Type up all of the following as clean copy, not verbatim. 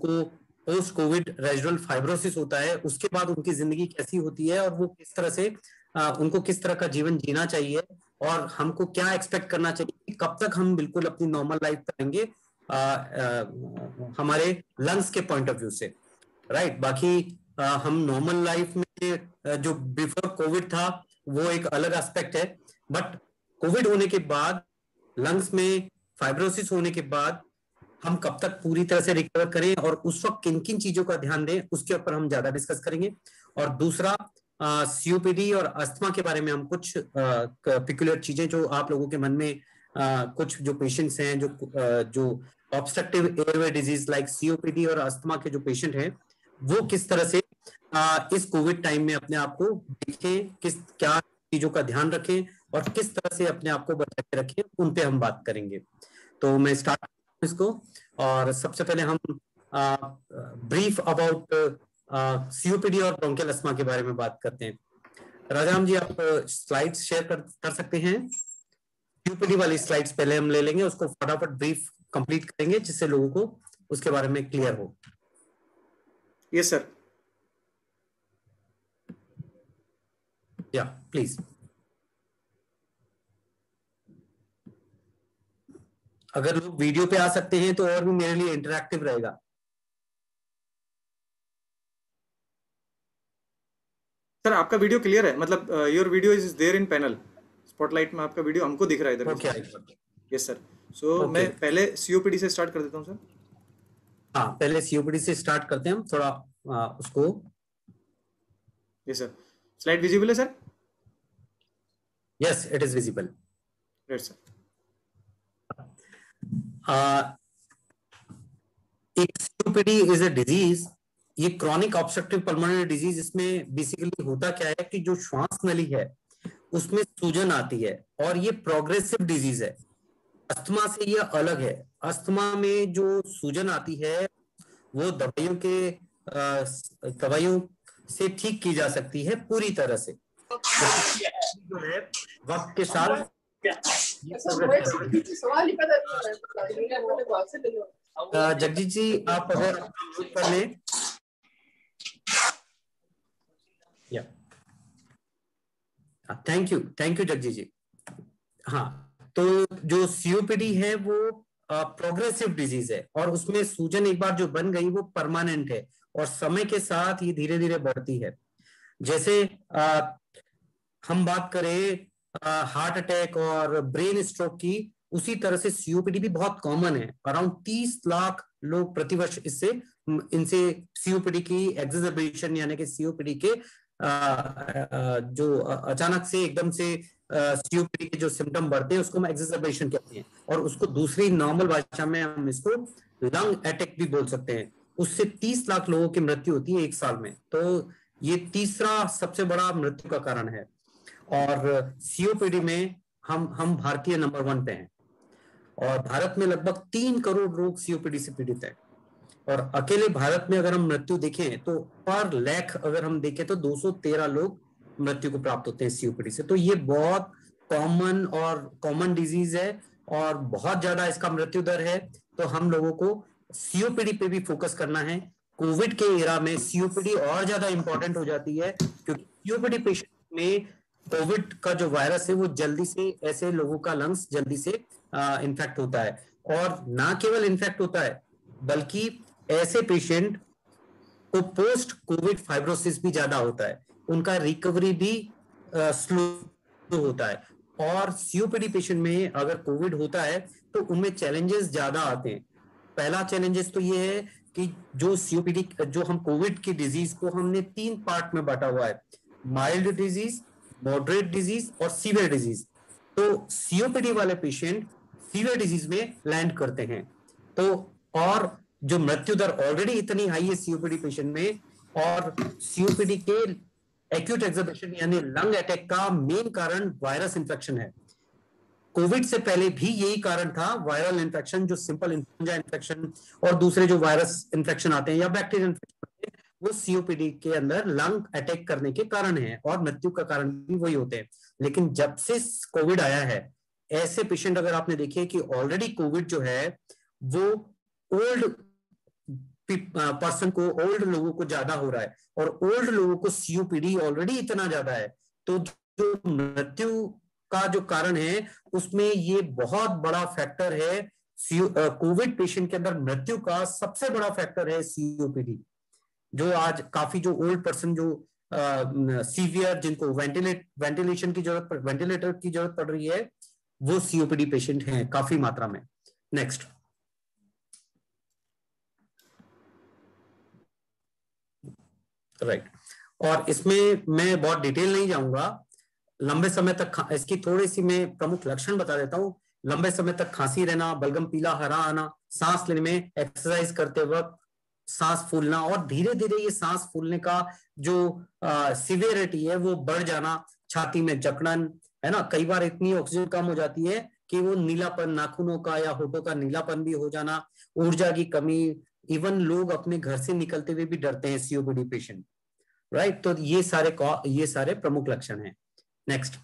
उनको post Covid residual fibrosis होता है, उसके बाद उनकी जिंदगी कैसी होती है और वो किस तरह से उनको किस तरह का जीवन जीना चाहिए और हमको क्या एक्सपेक्ट करना चाहिए, कब तक हम बिल्कुल अपनी नॉर्मल लाइफ करेंगे हमारे लंग्स के पॉइंट ऑफ व्यू से, राइट। बाकी हम नॉर्मल लाइफ में जो बिफोर कोविड था वो एक अलग एस्पेक्ट है, बट कोविड होने के बाद लंग्स में फाइब्रोसिस होने के बाद हम कब तक पूरी तरह से रिकवर करें और उस वक्त किन किन चीजों का ध्यान दें, उसके ऊपर हम ज्यादा डिस्कस करेंगे। और दूसरा सीओपीडी और अस्थमा के बारे में हम कुछ पिक्युलर चीजें जो आप लोगों के मन में कुछ जो पेशेंट्स हैं जो obstructive airway disease like COPD और अस्थमा के जो पेशेंट हैं वो किस तरह से इस कोविड टाइम में अपने आप को देखें, क्या चीजों का ध्यान रखें और किस तरह से अपने आप को बचा के रखें, उन पे हम बात करेंगे। तो मैं स्टार्ट इसको, और सबसे पहले हम ब्रीफ अबाउट सीओपीडी और ब्रोंकियल अस्थमा के बारे में बात करते हैं। राजाराम जी, आप स्लाइड्स शेयर कर सकते हैं? सीओपीडी वाली स्लाइड्स पहले हम ले लेंगे, उसको फटाफट ब्रीफ कंप्लीट करेंगे जिससे लोगों को उसके बारे में क्लियर हो। Yes sir. या प्लीज, अगर लोग वीडियो पे आ सकते हैं तो और भी मेरे लिए इंटरैक्टिव रहेगा। सर आपका वीडियो क्लियर है, मतलब your video is there in panel spotlight में, आपका वीडियो हमको दिख रहा है इधर। Okay, yes sir. सो मैं पहले सीओपीडी से स्टार्ट कर देता हूं सर। हाँ, पहले सीओपीडी से स्टार्ट करते हैं हम थोड़ा उसको। Yes sir. स्लाइड विजिबल है sir? Yes, it is visible. Right sir. एक सीओपीडी इज अ डिजीज, ये क्रॉनिक ऑब्स्ट्रक्टिव पल्मोनरी डिजीज। इसमें बेसिकली होता क्या है कि जो श्वास नली है उसमें सूजन आती है और ये प्रोग्रेसिव डिजीज है। अस्थमा से ये अलग है। अस्थमा में जो सूजन आती है वो दवाइयों से ठीक की जा सकती है पूरी तरह से, जो है वक्त के साथ। जगजीत जी, आप अगर म्यूट कर लें। Thank you Jagjit ji. हाँ, तो जो सीओपीडी है वो प्रोग्रेसिव डिजीज है और उसमें सूजन एक बार जो बन गई वो परमानेंट है और समय के साथ ये धीरे धीरे बढ़ती है। जैसे हम बात करें हार्ट अटैक और ब्रेन स्ट्रोक की, उसी तरह से सीओपीडी भी बहुत कॉमन है। अराउंड 30 लाख लोग प्रतिवर्ष इनसे सीओपीडी की एक्सरबेशन यानी कि सीओपीडी के जो अचानक से एकदम से सीओपीडी के जो सिम्टम बढ़ते हैं उसको हम एक्सरबेशन कहते हैं, और उसको दूसरी नॉर्मल भाषा में हम इसको लंग अटैक भी बोल सकते हैं। उससे 30 लाख लोगों की मृत्यु होती है एक साल में, तो ये तीसरा सबसे बड़ा मृत्यु का कारण है। और सीओपीडी में हम भारतीय नंबर 1 पे हैं और भारत में लगभग 3 करोड़ लोग सीओपीडी से पीड़ित हैं। और अकेले भारत में अगर हम मृत्यु देखें तो पर लाख अगर हम देखें तो 213 लोग मृत्यु को प्राप्त होते हैं सीओपीडी से। तो ये बहुत कॉमन डिजीज है और बहुत ज्यादा इसका मृत्यु दर है। तो हम लोगों को सीओपीडी पे भी फोकस करना है। कोविड के एरा में सीओपीडी और ज्यादा इंपॉर्टेंट हो जाती है क्योंकि सीओपीडी पेशेंट में कोविड का जो वायरस है वो जल्दी से ऐसे लोगों का लंग्स जल्दी से इन्फेक्ट होता है, और ना केवल इन्फेक्ट होता है बल्कि ऐसे पेशेंट को पोस्ट कोविड फाइब्रोसिस भी ज्यादा होता है, उनका रिकवरी भी स्लो होता है। और सीओपीडी पेशेंट में अगर कोविड होता है तो उनमें चैलेंजेस ज्यादा आते हैं। पहला चैलेंजेस तो ये है कि जो सीओपीडी जो हम कोविड की डिजीज को हमने 3 पार्ट में बांटा हुआ है, माइल्ड डिजीज, मॉडरेट डिजीज और सीवियर डिजीज। तो सीओपीडी वाले पेशेंट सीवियर डिजीज में लैंड करते हैं। तो और जो मृत्यु दर ऑलरेडी इतनी हाई है सीओपीडी पेशेंट में, और सीओपीडी के एक्यूट एक्सरबेशन यानी लंग अटैक का मेन कारण वायरस इंफेक्शन है। कोविड से पहले भी यही कारण था, वायरल इंफेक्शन, जो सिंपल इन्फ्लुएंजा इंफेक्शन और दूसरे जो वायरस इंफेक्शन आते हैं या बैक्टीरियल इंफेक्शन आते हैं वो सीओपीडी के अंदर लंग अटैक करने के कारण है और मृत्यु का कारण भी वही होते हैं। लेकिन जब से कोविड आया है, ऐसे पेशेंट अगर आपने देखे कि ऑलरेडी कोविड जो है वो ओल्ड पर्सन को, ओल्ड लोगों को ज्यादा हो रहा है, और ओल्ड लोगों को सीओपीडी ऑलरेडी इतना ज्यादा है, तो जो मृत्यु का जो कारण है उसमें ये बहुत बड़ा फैक्टर है। कोविड पेशेंट के अंदर मृत्यु का सबसे बड़ा फैक्टर है सीओपीडी। जो आज काफी जो ओल्ड पर्सन जो सीवियर, जिनको वेंटिलेशन की जरूरत, वेंटिलेटर की जरूरत पड़ रही है, वो सीओपीडी पेशेंट हैं काफी मात्रा में। नेक्स्ट। राइट। और इसमें मैं बहुत डिटेल नहीं जाऊंगा, लंबे समय तक इसकी थोड़ी सी मैं प्रमुख लक्षण बता देता हूं। लंबे समय तक खांसी रहना, बलगम पीला हरा आना, सांस लेने में एक्सरसाइज करते वक्त सांस फूलना, और धीरे धीरे ये सांस फूलने का जो सिवियरिटी है वो बढ़ जाना, छाती में जकड़न, है ना, कई बार इतनी ऑक्सीजन कम हो जाती है कि वो नीलापन, नाखूनों का या होठों का नीलापन भी हो जाना, ऊर्जा की कमी, इवन लोग अपने घर से निकलते हुए भी डरते हैं सीओपीडी पेशेंट। राइट। तो ये सारे प्रमुख लक्षण हैं। नेक्स्ट।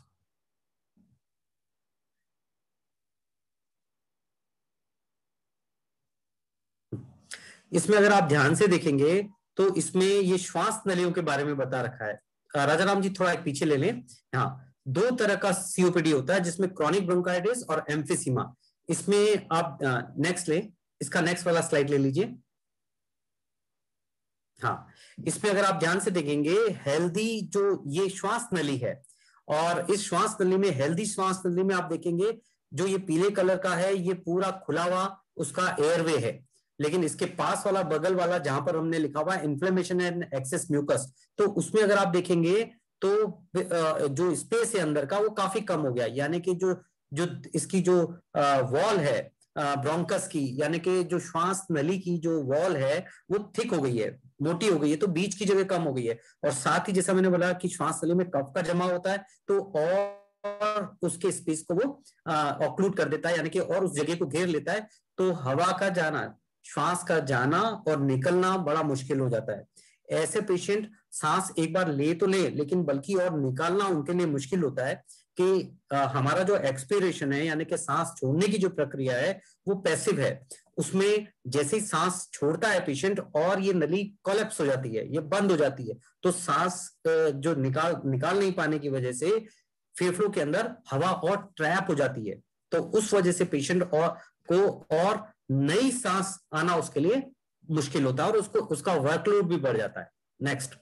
इसमें अगर आप ध्यान से देखेंगे तो इसमें ये श्वास नलियों के बारे में बता रखा है। राजाराम जी थोड़ा एक पीछे ले लें। हाँ, दो तरह का सीओपीडी होता है, जिसमें क्रॉनिक ब्रोंकाइटिस और एम्फिसीमा। इसमें आप नेक्स्ट ले, इसका नेक्स्ट वाला स्लाइड ले लीजिए। हाँ, इसमें अगर आप ध्यान से देखेंगे, हेल्दी जो ये श्वास नली है, और इस श्वास नली में, हेल्दी श्वास नली में आप देखेंगे जो ये पीले कलर का है, ये पूरा खुला हुआ उसका एयरवे है। लेकिन इसके पास वाला, बगल वाला, जहां पर हमने लिखा हुआ है इन्फ्लेमेशन एंड एक्सेस म्यूकस, तो उसमें अगर आप देखेंगे तो जो स्पेस है अंदर का वो काफी कम हो गया। यानी कि जो जो इसकी जो वॉल है ब्रोंकस की, यानी कि जो श्वास नली की जो वॉल है वो थिक हो गई है, मोटी हो गई है, तो बीच की जगह कम हो गई है। और साथ ही जैसा मैंने बोला कि श्वास नली में कफ का जमा होता है, तो और उसके स्पेस को वो ऑक्लूड कर देता है, यानी कि और उस जगह को घेर लेता है, तो हवा का जाना, श्वास का जाना और निकलना बड़ा मुश्किल हो जाता है। ऐसे पेशेंट सांस एक बार ले तो ले, लेकिन बल्कि और निकालना उनके लिए मुश्किल होता है कि हमारा जो एक्सपीरेशन है, यानी कि सांस छोड़ने की जो प्रक्रिया है वो पैसिव है। उसमें जैसे ही सांस छोड़ता है पेशेंट और ये नली कोलैप्स हो जाती है, ये बंद हो जाती है, तो सांस जो निकाल नहीं पाने की वजह से फेफड़ों के अंदर हवा और ट्रैप हो जाती है, तो उस वजह से पेशेंट और नई सांस आना उसके लिए मुश्किल होता है, और उसका वर्कलोड भी बढ़ जाता है। नेक्स्ट।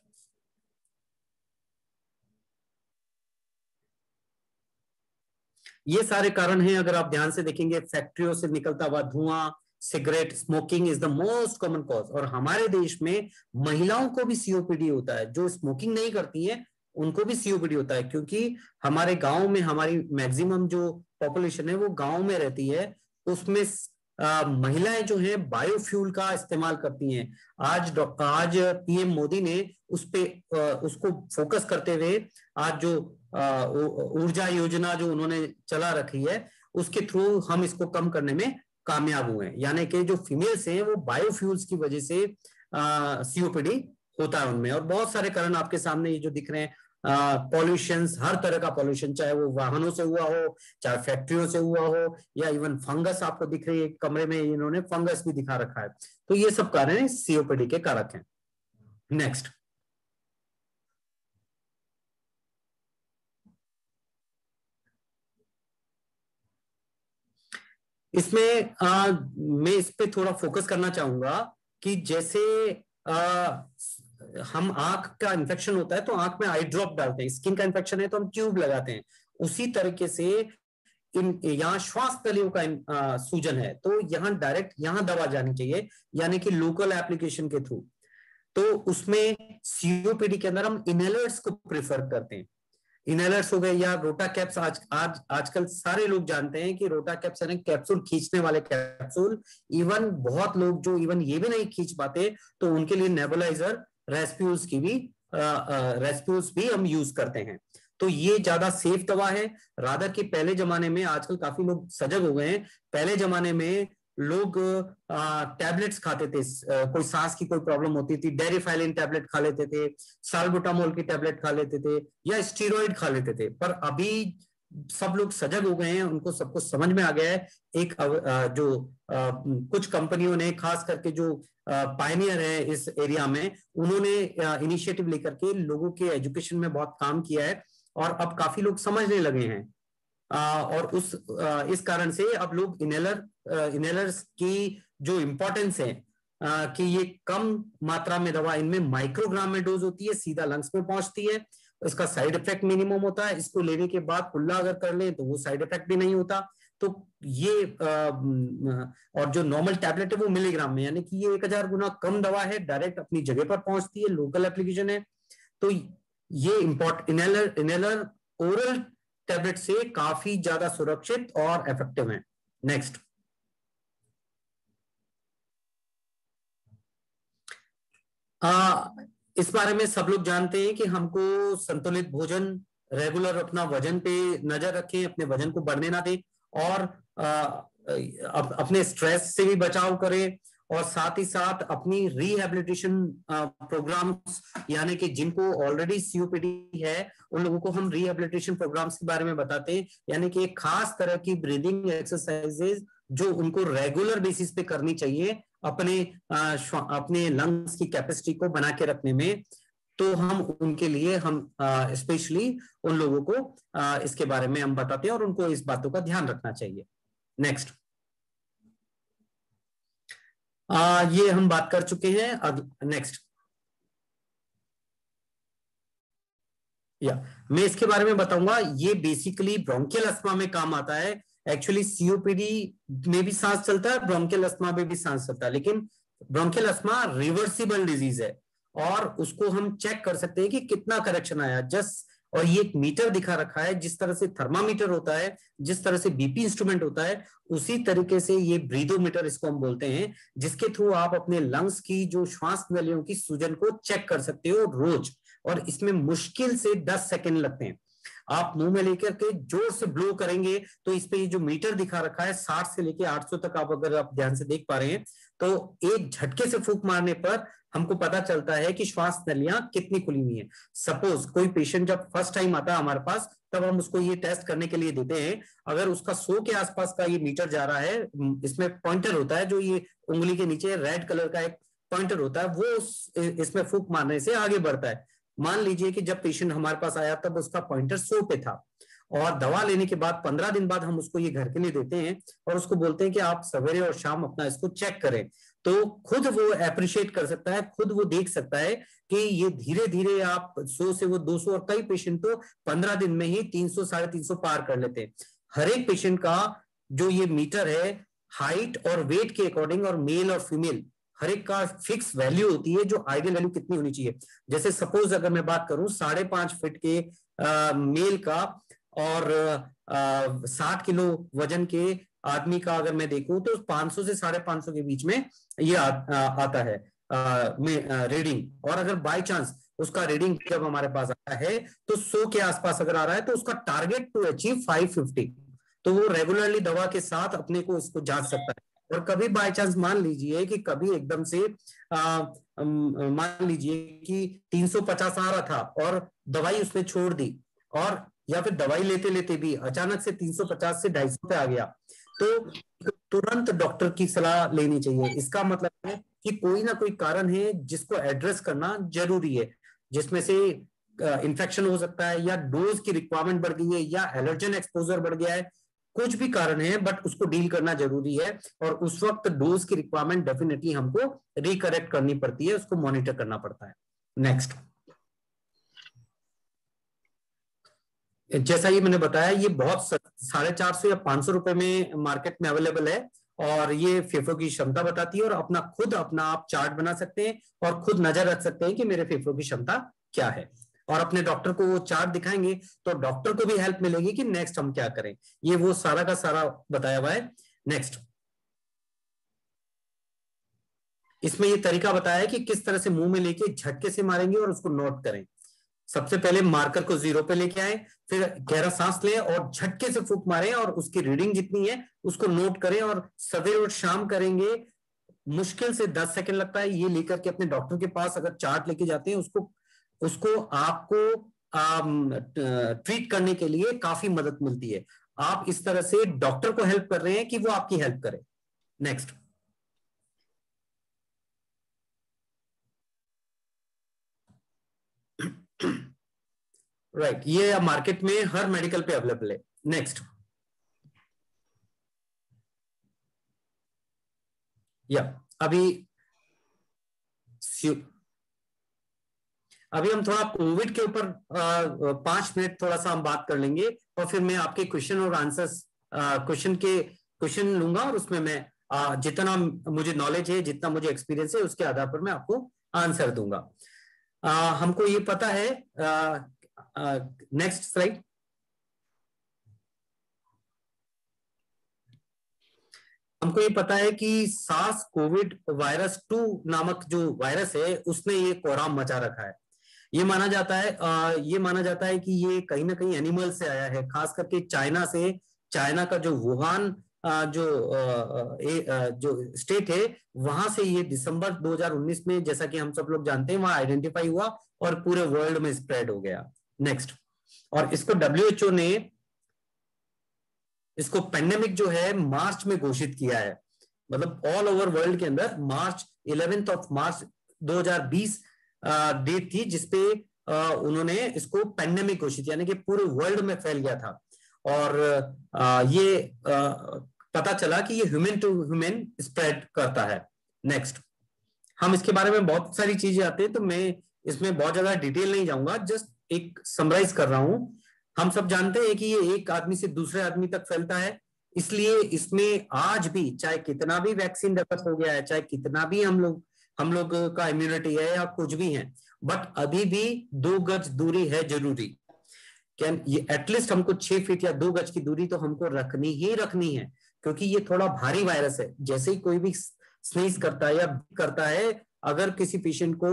ये सारे कारण हैं, अगर आप ध्यान से देखेंगे, फैक्ट्रियों से निकलता हुआ धुआं, cigarette, smoking is the most common cause. और हमारे देश में महिलाओं को भी सीओपीडी होता है, जो स्मोकिंग नहीं करती है उनको भी सीओपीडी होता है, क्योंकि हमारे गांव में हमारी मैक्सिमम जो पॉपुलेशन है वो गांव में रहती है, उसमें महिलाएं जो हैं बायोफ्यूल का इस्तेमाल करती हैं। आज पीएम मोदी ने उसको फोकस करते हुए आज जो ऊर्जा योजना जो उन्होंने चला रखी है, उसके थ्रू हम इसको कम करने में कामयाब हुए हैं। यानी कि जो फीमेल्स हैं वो बायोफ्यूल्स की वजह से सीओपीडी होता है उनमें। और बहुत सारे कारण आपके सामने ये जो दिख रहे हैं, पॉल्यूशन, हर तरह का पॉल्यूशन, चाहे वो वाहनों से हुआ हो, चाहे फैक्ट्रियों से हुआ हो, या इवन फंगस आपको दिख रही है कमरे में, इन्होंने फंगस भी दिखा रखा है, तो ये सब कारण सीओपीडी के कारक हैं। नेक्स्ट। इसमें मैं इस पे थोड़ा फोकस करना चाहूंगा कि जैसे हम आंख का इन्फेक्शन होता है तो आंख में आई ड्रॉप डालते हैं, स्किन का इन्फेक्शन है तो हम ट्यूब लगाते हैं, उसी तरीके से यहाँ श्वास नलियों का सूजन है तो यहाँ डायरेक्ट यहाँ दवा जानी चाहिए, यानी कि लोकल एप्लीकेशन के थ्रू। तो उसमें सीओपीडी के अंदर हम इनहेलर्स को प्रेफर करते हैं। इनहेलर्स हो गए या रोटा कैप्स, आजकल सारे लोग जानते हैं कि रोटा कैप्स यानी कैप्सूल खींचने वाले कैप्सूल। इवन बहुत लोग जो इवन ये भी नहीं खींच पाते तो उनके लिए नेबुलाइजर रेस्प्यूल्स भी हम यूज करते हैं। तो ये ज्यादा सेफ दवा है रादर कि पहले जमाने में, आजकल काफी लोग सजग हो गए हैं, पहले जमाने में लोग टैबलेट्स खाते थे, कोई सांस की कोई प्रॉब्लम होती थी डेरिफाइलिन टैबलेट खा लेते थे, साल्बुटामोल की टैबलेट खा लेते थे, या स्टीरॉइड खा लेते थे। पर अभी सब लोग सजग हो गए हैं, उनको सबको समझ में आ गया है। एक कुछ कंपनियों ने, खास करके जो पायनियर है इस एरिया में, उन्होंने इनिशिएटिव लेकर के लोगों के एजुकेशन में बहुत काम किया है और अब काफी लोग समझने लगे हैं। और इस कारण से अब लोग इनहेलर्स की जो इम्पोर्टेंस है, कि ये कम मात्रा में दवा, इनमें माइक्रोग्राम में डोज होती है, सीधा लंग्स में पहुंचती है, इसका साइड इफेक्ट मिनिमम होता है, इसको लेने के बाद कुल्ला अगर कर ले तो वो साइड इफेक्ट भी नहीं होता। तो ये और जो नॉर्मल टैबलेट है वो मिलीग्राम में, यानी कि ये 1000 गुना कम दवा है, डायरेक्ट अपनी जगह पर पहुंचती है, लोकल एप्लीकेशन है। तो ये इनहेलर ओरल टैबलेट से काफी ज्यादा सुरक्षित और इफेक्टिव है। नेक्स्ट, इस बारे में सब लोग जानते हैं कि हमको संतुलित भोजन, रेगुलर अपना वजन पे नजर रखें, अपने वजन को बढ़ने ना दें, और अपने स्ट्रेस से भी बचाव करें, और साथ ही साथ अपनी रिहेबिलिटेशन प्रोग्राम्स, यानी कि जिनको ऑलरेडी सीओपीडी है उन लोगों को हम रिहेबिलिटेशन प्रोग्राम्स के बारे में बताते हैं, यानी कि एक खास तरह की ब्रीदिंग एक्सरसाइजेज जो उनको रेगुलर बेसिस पे करनी चाहिए अपने लंग्स की कैपेसिटी को बना के रखने में। तो हम उनके लिए हम स्पेशली उन लोगों को इसके बारे में हम बताते हैं और उनको इस बातों का ध्यान रखना चाहिए। नेक्स्ट, ये हम बात कर चुके हैं। नेक्स्ट, मैं इसके बारे में बताऊंगा। ये बेसिकली ब्रोंकियल अस्थमा में काम आता है। एक्चुअली सीओपीडी में भी सांस चलता है, ब्रोंकियल अस्थमा में भी सांस चलता है, लेकिन ब्रोंकियल अस्थमा रिवर्सिबल डिजीज है और उसको हम चेक कर सकते हैं कि कितना करेक्शन आया। और ये एक मीटर दिखा रखा है, जिस तरह से थर्मामीटर होता है, जिस तरह से बीपी इंस्ट्रूमेंट होता है, उसी तरीके से ये ब्रीदोमीटर इसको हम बोलते हैं, जिसके थ्रू आप अपने लंग्स की जो श्वास नलियों की सूजन को चेक कर सकते हो रोज। और इसमें मुश्किल से 10 सेकेंड लगते हैं। आप मुंह में लेकर के जोर से ब्लो करेंगे तो इस पे ये जो मीटर दिखा रखा है 60 से लेके 800 तक, आप अगर आप ध्यान से देख पा रहे हैं, तो एक झटके से फूंक मारने पर हमको पता चलता है कि श्वास नलियां कितनी खुली हुई है। सपोज कोई पेशेंट जब फर्स्ट टाइम आता है हमारे पास, तब हम उसको ये टेस्ट करने के लिए देते हैं। अगर उसका 100 के आसपास का ये मीटर जा रहा है, इसमें पॉइंटर होता है, जो ये उंगली के नीचे रेड कलर का एक पॉइंटर होता है, वो इसमें फूंक मारने से आगे बढ़ता है। मान लीजिए कि जब पेशेंट हमारे पास आया तब उसका पॉइंटर 100 पे था, और दवा लेने के बाद 15 दिन बाद हम उसको ये घर के लिए देते हैं और उसको बोलते हैं कि आप सवेरे और शाम अपना इसको चेक करें। तो खुद वो अप्रिशिएट कर सकता है, खुद वो देख सकता है कि ये धीरे धीरे आप 100 से वो 200, और कई पेशेंट तो 15 दिन में ही 300 350 पार कर लेते हैं। हर एक पेशेंट का जो ये मीटर है, हाइट और वेट के अकॉर्डिंग, और मेल और फीमेल हर एक का फिक्स वैल्यू होती है, जो आइडियल वैल्यू कितनी होनी चाहिए। जैसे सपोज अगर मैं बात करूं 5.5 फीट के मेल का और 60 किलो वजन के आदमी का अगर मैं देखूं, तो 500 से 550 के बीच में ये आता है रीडिंग। और अगर बाय चांस उसका रीडिंग जब हमारे पास आता है तो 100 के आसपास अगर आ रहा है, तो उसका टारगेट टू अचीव 550, तो वो रेगुलरली दवा के साथ अपने को इसको जांच सकता है। और कभी बाय चांस मान लीजिए कि कभी एकदम से मान लीजिए कि 350 आ रहा था और दवाई उसने छोड़ दी, और या फिर दवाई लेते लेते भी अचानक से 350 से 250 पे आ गया, तो तुरंत डॉक्टर की सलाह लेनी चाहिए। इसका मतलब है कि कोई ना कोई कारण है जिसको एड्रेस करना जरूरी है, जिसमें से इन्फेक्शन हो सकता है, या डोज की रिक्वायरमेंट बढ़ गई है, या एलर्जन एक्सपोजर बढ़ गया है, कुछ भी कारण है, बट उसको डील करना जरूरी है। और उस वक्त डोज की रिक्वायरमेंट डेफिनेटली हमको रिकरेक्ट करनी पड़ती है, उसको मॉनिटर करना पड़ता है। नेक्स्ट, जैसा ये मैंने बताया, ये बहुत 450 या 500 रुपए में मार्केट में अवेलेबल है, और ये फेफड़ों की क्षमता बताती है, और अपना आप चार्ट बना सकते हैं और खुद नजर रख सकते हैं कि मेरे फेफड़ों की क्षमता क्या है, और अपने डॉक्टर को वो चार्ट दिखाएंगे तो डॉक्टर को भी हेल्प मिलेगी कि नेक्स्ट हम क्या करें। ये वो सारा का सारा बताया हुआ है। नेक्स्ट, इसमें ये तरीका बताया है कि किस तरह से मुंह में लेके झटके से मारेंगे और उसको नोट करें। सबसे पहले मार्कर को 0 पे लेके आए, फिर गहरा सांस लें और झटके से फूंक मारें, और उसकी रीडिंग जितनी है उसको नोट करें, और सवेरे और शाम करेंगे। मुश्किल से 10 सेकंड लगता है। ये लेकर के अपने डॉक्टर के पास अगर चार्ट लेके जाते हैं, उसको आपको ट्रीट करने के लिए काफी मदद मिलती है। आप इस तरह से डॉक्टर को हेल्प कर रहे हैं कि वो आपकी हेल्प करे। नेक्स्ट। राइट, ये मार्केट में हर मेडिकल पे अवेलेबल है। नेक्स्ट। या अभी हम थोड़ा कोविड के ऊपर 5 मिनट थोड़ा सा हम बात कर लेंगे, और फिर मैं आपके क्वेश्चन और आंसर्स क्वेश्चन लूंगा, और उसमें मैं जितना मुझे नॉलेज है, जितना मुझे एक्सपीरियंस है, उसके आधार पर मैं आपको आंसर दूंगा। हमको ये पता है, नेक्स्ट स्लाइड। हमको ये पता है कि सार्स कोविड वायरस 2 नामक जो वायरस है, उसने ये कोहराम मचा रखा है। ये माना जाता है कि ये कहीं ना कहीं एनिमल से आया है, खास करके चाइना से। चाइना का जो वुहान जो स्टेट है, वहां से ये दिसंबर 2019 में, जैसा कि हम सब लोग जानते हैं, वहां आइडेंटिफाई हुआ और पूरे वर्ल्ड में स्प्रेड हो गया। नेक्स्ट। और इसको WHO ने इसको पेंडेमिक जो है मार्च में घोषित किया है, मतलब ऑल ओवर वर्ल्ड के अंदर मार्च 11 मार्च 2020 डेट थी, जिसपे उन्होंने इसको पेंडेमिक घोषित, यानी कि पूरे वर्ल्ड में फैल गया था। और ये पता चला कि ये ह्यूमन टू ह्यूमन स्प्रेड करता है। नेक्स्ट। हम इसके बारे में बहुत सारी चीजें आती है, तो मैं इसमें बहुत ज्यादा डिटेल नहीं जाऊंगा, जस्ट एक समराइज कर रहा हूं। हम सब जानते हैं कि ये एक आदमी से दूसरे आदमी तक फैलता है, इसलिए इसमें आज भी चाहे कितना भी वैक्सीन डेवलप हो गया है, चाहे कितना भी हम लोग का इम्यूनिटी है या कुछ भी है, बट अभी भी 2 गज दूरी है जरूरी। कैन ये एटलीस्ट हमको 6 फीट या 2 गज की दूरी तो हमको रखनी ही रखनी है, क्योंकि ये थोड़ा भारी वायरस है। जैसे ही कोई भी स्नीज करता है या करता है, अगर किसी पेशेंट को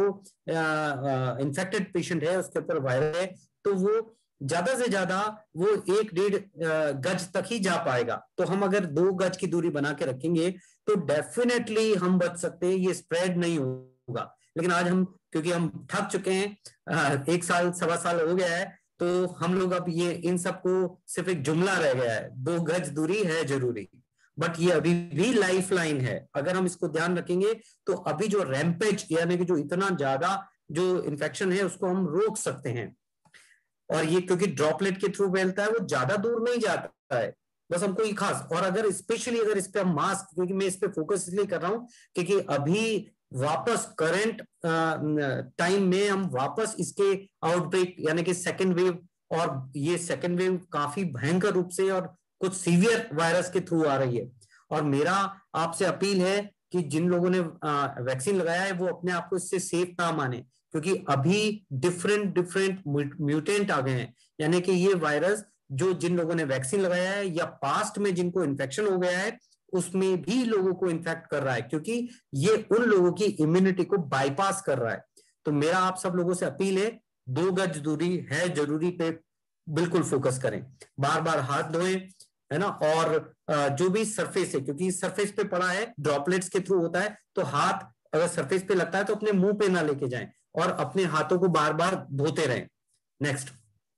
इन्फेक्टेड पेशेंट है, उसके ऊपर वायरस है, तो वो ज्यादा से ज्यादा वो 1-1.5 गज तक ही जा पाएगा। तो हम अगर 2 गज की दूरी बना के रखेंगे तो डेफिनेटली हम बच सकते हैं, ये स्प्रेड नहीं होगा। लेकिन आज हम, क्योंकि हम थक चुके हैं, 1 साल 1.25 साल हो गया है, तो हम लोग अब ये इन सबको सिर्फ एक जुमला रह गया है, 2 गज दूरी है जरूरी। बट ये अभी भी लाइफ लाइन है, अगर हम इसको ध्यान रखेंगे तो अभी जो रैम्पेज, यानी कि जो इतना ज्यादा जो इन्फेक्शन है, उसको हम रोक सकते हैं। और ये क्योंकि ड्रॉपलेट के थ्रू फैलता है, वो ज्यादा दूर नहीं जाता है, बस हमको ये खास। और अगर स्पेशली अगर इस पे हम मास्क, क्योंकि मैं इस पे फोकस इसलिए कर रहा हूं क्योंकि अभी वापस करंट टाइम में हम वापस इसके आउटब्रेक, यानी कि सेकेंड वेव, और ये सेकेंड वेव काफी भयंकर रूप से और कुछ सीवियर वायरस के थ्रू आ रही है। और मेरा आपसे अपील है कि जिन लोगों ने वैक्सीन लगाया है, वो अपने आप को इससे सेफ ना माने, क्योंकि अभी डिफरेंट म्यूटेंट आ गए हैं। यानी कि ये वायरस जो जिन लोगों ने वैक्सीन लगाया है या पास्ट में जिनको इन्फेक्शन हो गया है, उसमें भी लोगों को इन्फेक्ट कर रहा है, क्योंकि ये उन लोगों की इम्यूनिटी को बाईपास कर रहा है। तो मेरा आप सब लोगों से अपील है, 2 गज दूरी है जरूरी पे बिल्कुल फोकस करें, बार बार हाथ धोएं, है ना। और जो भी सरफेस है, क्योंकि सरफेस पे पड़ा है, ड्रॉपलेट्स के थ्रू होता है, तो हाथ अगर सरफेस पे लगता है तो अपने मुंह पे ना लेके जाएं, और अपने हाथों को बार बार धोते रहें। नेक्स्ट।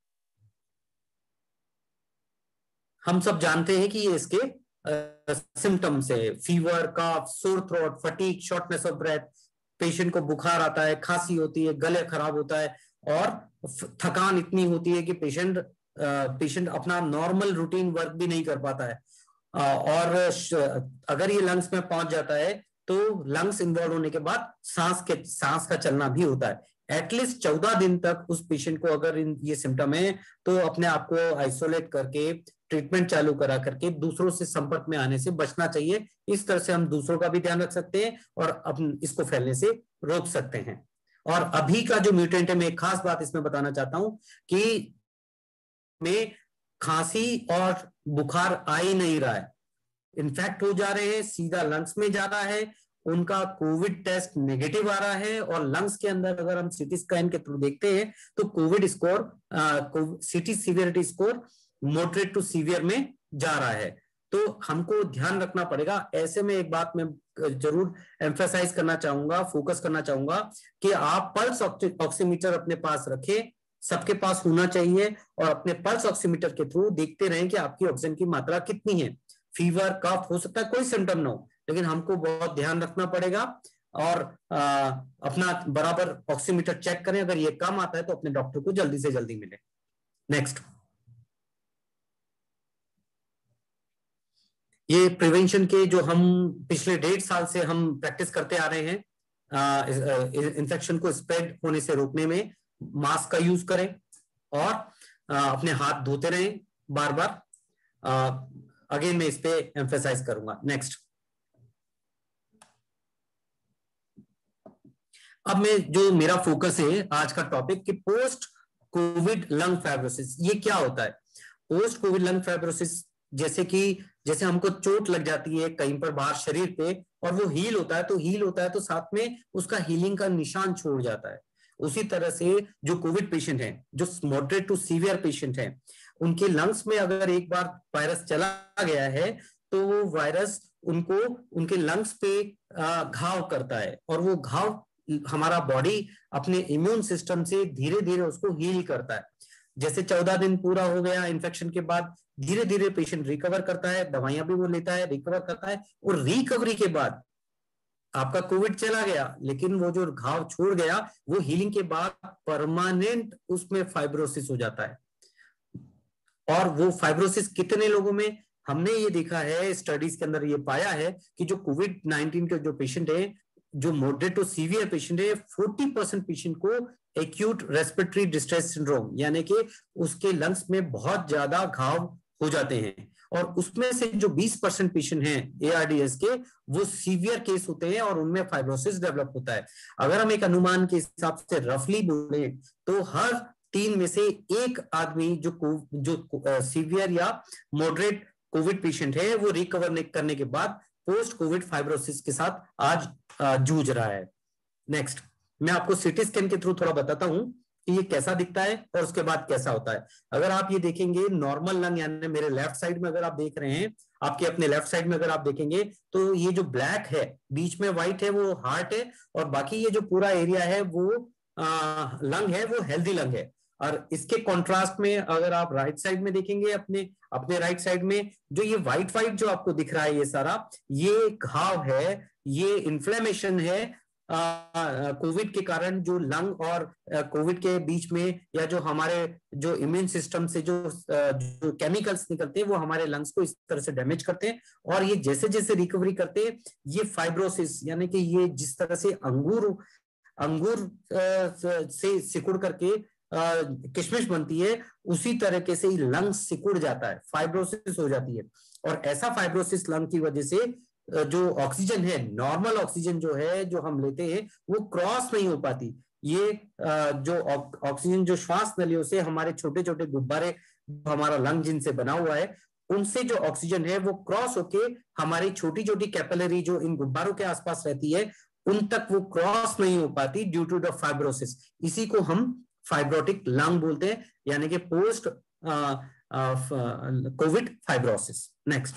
हम सब जानते हैं कि ये इसके सिम्टम्स है, fever, cough, sore throat, fatigue, shortness of breath, patient को बुखार आता है, खांसी होती है, गले खराब होता है, और थकान इतनी होती है कि पेशेंट अपना नॉर्मल रूटीन वर्क भी नहीं कर पाता है। और अगर ये लंग्स में पहुंच जाता है तो लंग्स इन्वॉल्व होने के बाद सांस का चलना भी होता है। एटलीस्ट 14 दिन तक उस पेशेंट को अगर ये सिम्टम है, तो अपने आप को आइसोलेट करके ट्रीटमेंट चालू करा करके दूसरों से संपर्क में आने से बचना चाहिए। इस तरह से हम दूसरों का भी ध्यान रख सकते हैं और इसको फैलने से रोक सकते हैं। और अभी का जो म्यूटेंट है, मैं एक खास बात इसमें बताना चाहता हूं कि में खांसी और बुखार आ ही नहीं रहा है, इन्फेक्ट हो जा रहे हैं, सीधा लंग्स में जा रहा है, उनका कोविड टेस्ट नेगेटिव आ रहा है, और लंग्स के अंदर अगर हम सीटी स्कैन के थ्रू देखते हैं तो Covid score, CT severity score moderate to severe में जा रहा है। तो हमको ध्यान रखना पड़ेगा। ऐसे में एक बात मैं जरूर एम्फेसाइज करना चाहूंगा, फोकस करना चाहूंगा कि आप पल्स ऑक्सीमीटर अपने पास रखें, सबके पास होना चाहिए और अपने पल्स ऑक्सीमीटर के थ्रू देखते रहें कि आपकी ऑक्सीजन की मात्रा कितनी है। फीवर, कफ, हो सकता है कोई सिम्टम ना हो, लेकिन हमको बहुत ध्यान रखना पड़ेगा और अपना बराबर ऑक्सीमीटर चेक करें। अगर ये कम आता है तो अपने डॉक्टर को जल्दी से जल्दी मिले। नेक्स्ट, ये प्रिवेंशन के जो हम पिछले 1.5 साल से हम प्रैक्टिस करते आ रहे हैं, इन्फेक्शन को स्प्रेड होने से रोकने में मास्क का यूज करें और अपने हाथ धोते रहें बार बार। अगेन मैं इस पे एम्फेसाइज करूंगा। नेक्स्ट, अब मैं जो मेरा फोकस है आज का टॉपिक कि पोस्ट कोविड लंग फाइब्रोसिस ये क्या होता है। पोस्ट कोविड लंग फाइब्रोसिस जैसे हमको चोट लग जाती है कहीं पर बाहर शरीर पे और वो हील होता है तो साथ में उसका हीलिंग का निशान छोड़ जाता है। उसी तरह से जो कोविड पेशेंट है, जो मॉडरेट टू सीवियर पेशेंट है, उनके लंग्स में अगर एक बार वायरस चला गया है तो वो वायरस उनको उनके लंग्स पे घाव करता है और वो घाव हमारा बॉडी अपने इम्यून सिस्टम से धीरे धीरे उसको हील करता है। जैसे 14 दिन पूरा हो गया इन्फेक्शन के बाद, धीरे धीरे पेशेंट रिकवर करता है, दवाइयां भी वो लेता है, रिकवर करता है और रिकवरी के बाद आपका कोविड चला गया लेकिन वो जो घाव छोड़ गया वो हीलिंग के बाद परमानेंट उसमें फाइब्रोसिस हो जाता है। और वो फाइब्रोसिस कितने लोगों में हमने ये देखा है, स्टडीज के अंदर ये पाया है कि जो कोविड-19 के जो पेशेंट है, जो मॉडरेट टू सीवियर पेशेंट है, 40% पेशेंट को एक्यूट रेस्पिरेटरी डिस्ट्रेस सिंड्रोम यानी कि उसके लंग्स में बहुत ज्यादा घाव हो जाते हैं और उसमें से जो 20% पेशेंट हैं एआरडीएस के, वो सीवियर केस होते हैं और उनमें फाइब्रोसिस डेवलप होता है। अगर हम एक अनुमान के हिसाब से रफली बोले तो हर 3 में से एक आदमी जो सीवियर या मॉडरेट कोविड पेशेंट है वो रिकवर करने के बाद पोस्ट कोविड फाइब्रोसिस के साथ आज जूझ रहा है। नेक्स्ट, मैं आपको सीटी स्कैन के थ्रू थोड़ा बताता हूं कि ये कैसा दिखता है और उसके बाद कैसा होता है। अगर आप ये देखेंगे नॉर्मल लंग यानी मेरे लेफ्ट साइड में अगर आप देख रहे हैं, आपके अपने लेफ्ट साइड में अगर आप देखेंगे तो ये जो ब्लैक है बीच में व्हाइट है वो हार्ट है और बाकी ये जो पूरा एरिया है वो लंग है, वो हेल्दी लंग है। और इसके कॉन्ट्रास्ट में अगर आप राइट साइड में देखेंगे, अपने राइट साइड में जो ये व्हाइट व्हाइट जो आपको दिख रहा है ये सारा, ये घाव है, ये इन्फ्लेमेशन है कोविड के कारण। जो लंग और कोविड के बीच में या जो हमारे जो इम्यून सिस्टम से जो केमिकल्स निकलते हैं वो हमारे लंग्स को इस तरह से डैमेज करते हैं और ये जैसे जैसे रिकवरी करते हैं ये फाइब्रोसिस यानी कि ये जिस तरह से अंगूर से सिकुड़ करके किशमिश बनती है उसी तरीके से लंग सिकुड़ जाता है, फाइब्रोसिस हो जाती है। और ऐसा फाइब्रोसिस लंग की वजह से जो ऑक्सीजन है, नॉर्मल ऑक्सीजन जो है जो हम लेते हैं वो क्रॉस नहीं हो पाती। ये जो ऑक्सीजन जो श्वास नलियों से हमारे छोटे छोटे गुब्बारे हमारा लंग जिनसे बना हुआ है उनसे जो ऑक्सीजन है वो क्रॉस होके हमारी छोटी छोटी कैपिलरी जो इन गुब्बारों के आसपास रहती है उन तक वो क्रॉस नहीं हो पाती ड्यू टू द फाइब्रोसिस। इसी को हम फाइब्रोटिक लंग बोलते हैं यानी कि पोस्ट कोविड फाइब्रोसिस। नेक्स्ट,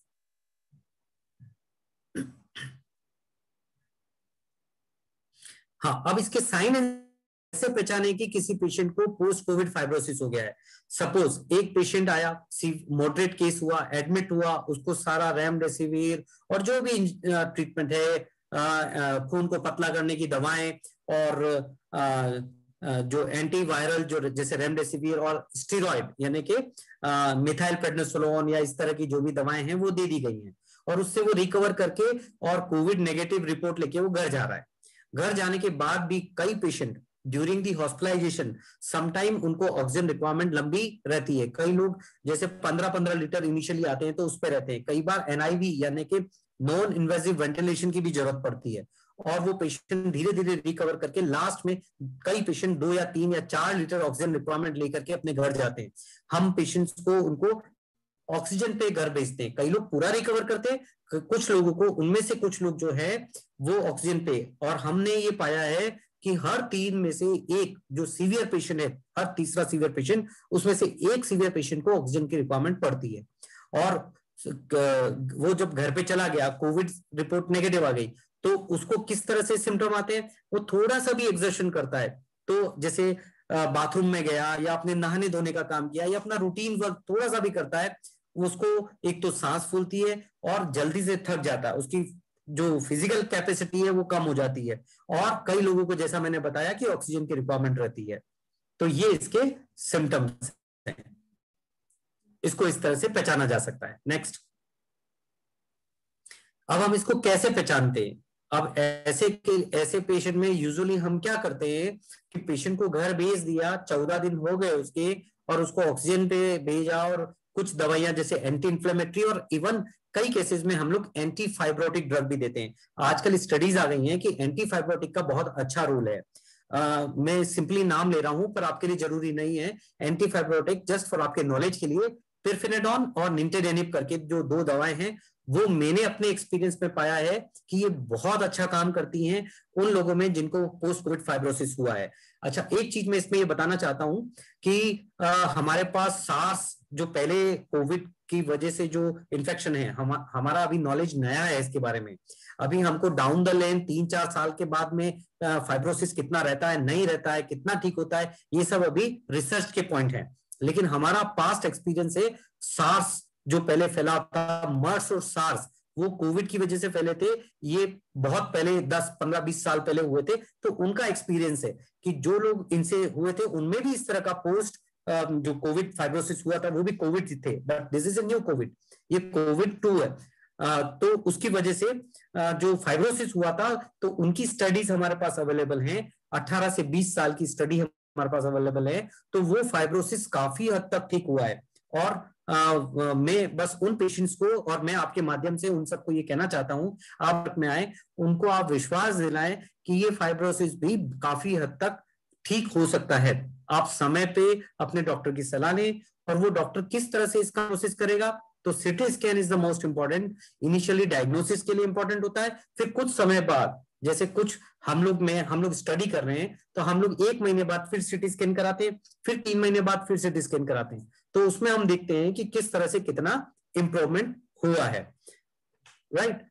हाँ, अब इसके साइन कैसे पहचाने कि किसी पेशेंट को पोस्ट कोविड फाइब्रोसिस हो गया है। सपोज एक पेशेंट आया, मॉडरेट केस हुआ, एडमिट हुआ, उसको सारा रेमडेसिविर और जो भी ट्रीटमेंट है, खून को पतला करने की दवाएं और जो एंटीवायरल जो जैसे रेमडेसिविर और स्टेरॉइड यानी कि मिथाइल प्रेडनिसोलोन या इस तरह की जो भी दवाएं हैं वो दे दी गई हैं और उससे वो रिकवर करके और कोविड नेगेटिव रिपोर्ट लेके वो घर जा रहा है। घर जाने के बाद भी कई patient during the hospitalization sometime उनको ऑक्सीजन रिक्वायरमेंट लंबी रहती है। कई लोग जैसे 15-15 लीटर इनिशियली आते हैं तो उस पर रहते हैं, कई बार एनआईवी यानी कि नॉन इन्वेसिव वेंटिलेशन की भी जरूरत पड़ती है और वो पेशेंट धीरे धीरे रिकवर करके लास्ट में कई पेशेंट 2 या 3 या 4 लीटर ऑक्सीजन रिक्वायरमेंट लेकर के अपने घर जाते हैं। हम पेशेंट्स को उनको ऑक्सीजन पे घर भेजते हैं, कई लोग पूरा रिकवर करते हैं, कुछ लोगों को उनमें से कुछ लोग जो है वो ऑक्सीजन पे। और हमने ये पाया है कि हर 3 में से एक जो सीवियर पेशेंट है, हर तीसरा सीवियर पेशेंट उसमें से एक सीवियर पेशेंट को ऑक्सीजन की रिक्वायरमेंट पड़ती है। और वो जब घर पे चला गया, कोविड रिपोर्ट नेगेटिव आ गई, तो उसको किस तरह से सिम्टम आते हैं, वो थोड़ा सा भी एक्सर्शन करता है तो जैसे बाथरूम में गया या अपने नहाने धोने का काम किया या अपना रूटीन वर्क थोड़ा सा भी करता है, उसको एक तो सांस फूलती है और जल्दी से थक जाता है, उसकी जो फिजिकल कैपेसिटी है वो कम हो जाती है, और कई लोगों को जैसा मैंने बताया कि ऑक्सीजन की रिक्वायरमेंट रहती है। तो ये इसके सिम्टम्स हैं, इसको इस तरह से पहचाना जा सकता है। नेक्स्ट, अब हम इसको कैसे पहचानते हैं? अब ऐसे पेशेंट में यूजुअली हम क्या करते हैं कि पेशेंट को घर भेज दिया, 14 दिन हो गए उसके, और उसको ऑक्सीजन पे भेजा और कुछ दवाइयां जैसे एंटी इंफ्लेमेटरी, और इवन कई केसेस में हम लोग एंटी फाइब्रोटिक ड्रग भी देते हैं। आजकल स्टडीज आ गई हैं कि एंटी फाइब्रोटिक का बहुत अच्छा रोल है। मैं सिंपली नाम ले रहा हूं पर आपके लिए जरूरी नहीं है। एंटी फाइब्रोटिक जस्ट फॉर आपके नॉलेज के लिए, पिरफेनेडोन और निंटेडेनिब करके जो 2 दवाएं हैं, वो मैंने अपने एक्सपीरियंस में पाया है कि ये बहुत अच्छा काम करती हैं उन लोगों में जिनको पोस्ट कोविड फाइब्रोसिस हुआ है। अच्छा, एक चीज मैं इसमें ये बताना चाहता हूं कि हमारे पास सार्स, जो पहले कोविड की वजह से जो इन्फेक्शन है, हमारा अभी नॉलेज नया है इसके बारे में। अभी हमको डाउन द लाइन 3-4 साल के बाद में फाइब्रोसिस कितना रहता है, नहीं रहता है, कितना ठीक होता है, ये सब अभी रिसर्च के पॉइंट है। लेकिन हमारा पास्ट एक्सपीरियंस है, सार्स जो पहले फैला था, मर्स और सार्स, वो कोविड की वजह से फैले थे। ये बहुत पहले 10-15-20 साल पहले हुए थे। तो उनका एक्सपीरियंस है कि जो लोग इनसे हुए थे उनमें भी इस तरह का पोस्ट जो कोविड फाइब्रोसिस हुआ था, वो भी कोविड थे, but this is a new Covid, ये कोविड-2 है। तो उसकी वजह से जो फाइब्रोसिस हुआ था, तो उनकी स्टडीज हमारे पास अवेलेबल हैं, 18 से 20 साल की स्टडी हमारे पास अवेलेबल है। तो वो फाइब्रोसिस काफी हद तक ठीक हुआ है। और मैं बस उन पेशेंट्स को, और मैं आपके माध्यम से उन सबको ये कहना चाहता हूं, आप में आए, उनको आप विश्वास दिलाएं कि ये फाइब्रोसिस भी काफी हद तक ठीक हो सकता है। आप समय पे अपने डॉक्टर की सलाह लें, और वो डॉक्टर किस तरह से इसका प्रोसेस करेगा, तो CT scan is the most important. Initially diagnosis के लिए इंपॉर्टेंट होता है, फिर कुछ समय बाद, जैसे कुछ हम लोग स्टडी कर रहे हैं, तो हम लोग 1 महीने बाद फिर सिटी स्कैन कराते हैं, फिर 3 महीने बाद फिर सिटी स्कैन कराते हैं। तो उसमें हम देखते हैं कि किस तरह से कितना इंप्रूवमेंट हुआ है, राइट।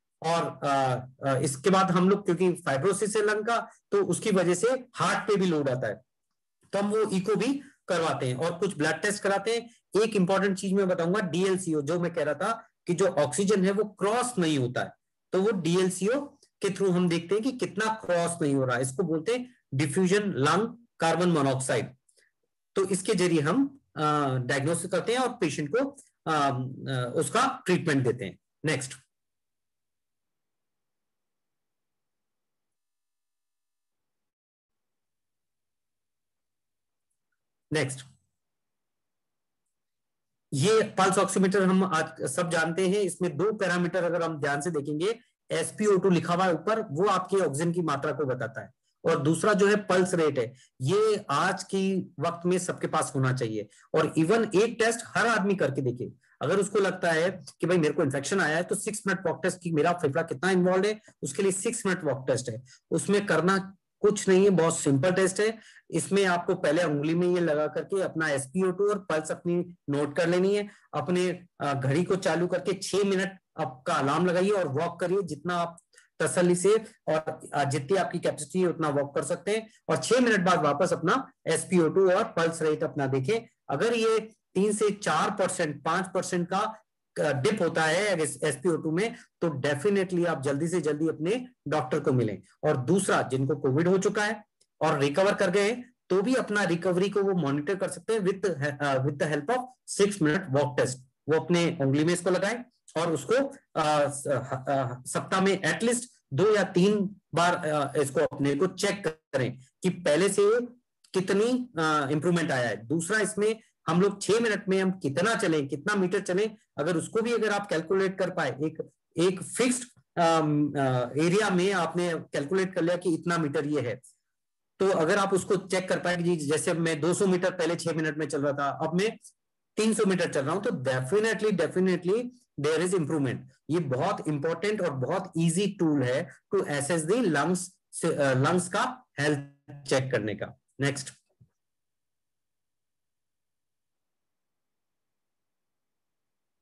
और इसके बाद हम लोग, क्योंकि फाइब्रोसिस है लंग का, तो उसकी वजह से हार्ट पे भी लोड आता है, तो हम वो इको भी करवाते हैं और कुछ ब्लड टेस्ट कराते हैं। एक इंपॉर्टेंट चीज मैं बताऊंगा, डीएलसीओ, जो मैं कह रहा था कि जो ऑक्सीजन है वो क्रॉस नहीं होता है, तो वो डीएलसीओ के थ्रू हम देखते हैं कि कितना क्रॉस नहीं हो रहा है। इसको बोलते हैं डिफ्यूजन लंग कार्बन मोनोऑक्साइड। तो इसके जरिए हम डायग्नोसिस करते हैं और पेशेंट को उसका ट्रीटमेंट देते हैं। नेक्स्ट, ये पल्स ऑक्सीमीटर हम आज सब जानते हैं। इसमें 2 पैरामीटर अगर हम ध्यान से देखेंगे, SpO2 लिखा हुआ है ऊपर, वो आपकी ऑक्सीजन की मात्रा को बताता है, और दूसरा जो है पल्स रेट है। ये आज की वक्त में सबके पास होना चाहिए, और इवन एक टेस्ट हर आदमी करके देखे। अगर उसको लगता है कि भाई मेरे को इन्फेक्शन आया है, तो 6 मिनट वॉक टेस्ट की, मेरा फेफड़ा कितना इन्वॉल्व है, उसके लिए 6 मिनट वॉक टेस्ट है। उसमें करना कुछ नहीं है, बहुत सिंपल टेस्ट है। इसमें आपको पहले उंगली में ये लगा करके अपना SpO2 और पल्स अपनी नोट कर लेनी है। अपने घड़ी को चालू करके 6 मिनट आपका अलार्म लगाइए और वॉक करिए, जितना आप तसल्ली से और जितनी आपकी कैपेसिटी है उतना वॉक कर सकते हैं, और 6 मिनट बाद वापस अपना SpO2 और पल्स रेट अपना देखें। अगर ये 3 से 4%, 5% का डिप होता है SpO2 में, तो डेफिनेटली आप जल्दी से जल्दी अपने डॉक्टर को मिलें। और दूसरा, जिनको कोविड हो चुका है और रिकवर कर गए, तो भी अपना रिकवरी को वो मॉनिटर कर सकते हैं with the help of 6 minute walk test. वो अपने उंगली में इसको लगाएं और उसको सप्ताह में एटलीस्ट 2 या 3 बार इसको अपने को चेक करें कि पहले से कितनी इंप्रूवमेंट आया है। दूसरा, इसमें हम लोग 6 मिनट में हम कितना चलें, कितना मीटर चलें, अगर उसको भी अगर आप कैलकुलेट कर पाए, एक फिक्स्ड एरिया में आपने कैलकुलेट कर लिया कि इतना मीटर ये है, तो अगर आप उसको चेक कर पाए जी, जैसे मैं 200 मीटर पहले 6 मिनट में चल रहा था, अब मैं 300 मीटर चल रहा हूं, तो डेफिनेटली देयर इज इंप्रूवमेंट। ये बहुत इंपॉर्टेंट और बहुत इजी टूल है टू एसेस द लंग्स का हेल्थ चेक करने का। नेक्स्ट,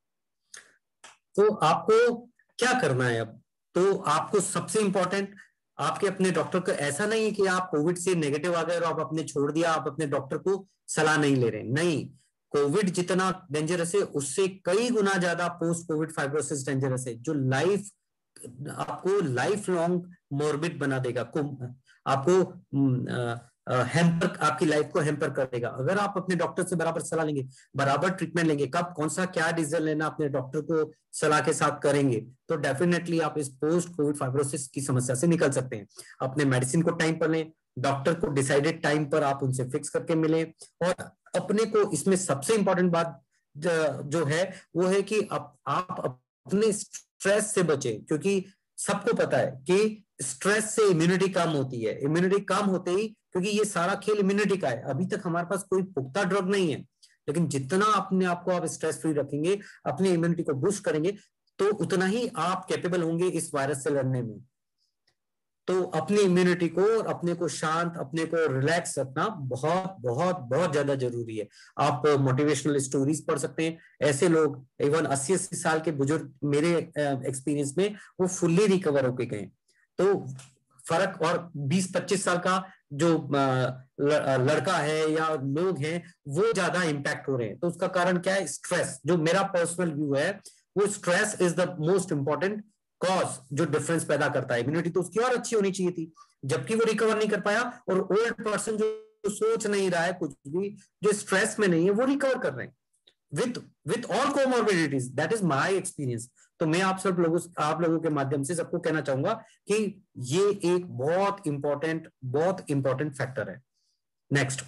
तो आपको क्या करना है अब? तो आपको सबसे इंपॉर्टेंट, आपके अपने डॉक्टर को, ऐसा नहीं है कि आप कोविड से नेगेटिव आ गए और आप अपने छोड़ दिया, आप अपने डॉक्टर को सलाह नहीं ले रहे, नहीं। कोविड जितना डेंजरस है उससे कई गुना ज्यादा पोस्ट कोविड फाइब्रोसिस डेंजरस है, जो लाइफ आपको लाइफ लॉन्ग मोर्बिड बना देगा, आपको हैम्पर, आपकी लाइफ को हैम्पर कर देगा। अगर आप अपने डॉक्टर से बराबर सलाह लेंगे, बराबर ट्रीटमेंट लेंगे, कब कौन सा क्या डिसीजन लेना अपने डॉक्टर को सलाह के साथ करेंगे, तो डेफिनेटली आप इस पोस्ट कोविड फाइब्रोसिस की समस्या से निकल सकते हैं। अपने मेडिसिन को टाइम पर लें, डॉक्टर को डिसाइडेड टाइम पर आप उनसे फिक्स करके मिलें, और अपने को इसमें सबसे इंपॉर्टेंट बात जो है वो है कि आप अपने स्ट्रेस से बचे, क्योंकि सबको पता है कि स्ट्रेस से इम्यूनिटी कम होती है। इम्यूनिटी कम होते ही, क्योंकि ये सारा खेल इम्यूनिटी का है, अभी तक हमारे पास कोई पुख्ता ड्रग नहीं है, लेकिन जितना अपने आप को आप स्ट्रेस फ्री रखेंगे, अपनी इम्यूनिटी को बूस्ट करेंगे, तो उतना ही आप कैपेबल होंगे इस वायरस से लड़ने में। तो अपनी इम्यूनिटी को और अपने को शांत, अपने को रिलैक्स रखना बहुत बहुत बहुत ज्यादा जरूरी है। आप मोटिवेशनल स्टोरीज पढ़ सकते हैं, ऐसे लोग इवन 80-80 साल के बुजुर्ग मेरे एक्सपीरियंस में वो फुल्ली रिकवर होके गए। तो फर्क, और 20-25 साल का जो लड़का है या लोग हैं वो ज्यादा इम्पैक्ट हो रहे हैं। तो उसका कारण क्या है? स्ट्रेस। जो मेरा पर्सनल व्यू है वो stress is the most important cause जो डिफरेंस पैदा करता है। इम्यूनिटी तो उसकी और अच्छी होनी चाहिए थी, जबकि वो रिकवर नहीं कर पाया। और ओल्ड पर्सन जो सोच नहीं रहा है कुछ भी, जो स्ट्रेस में नहीं है, वो रिकवर कर रहे हैं with all comorbidities. That is my experience. तो मैं आप लोगों के माध्यम से सबको कहना चाहूंगा कि ये एक बहुत इंपॉर्टेंट फैक्टर है। नेक्स्ट,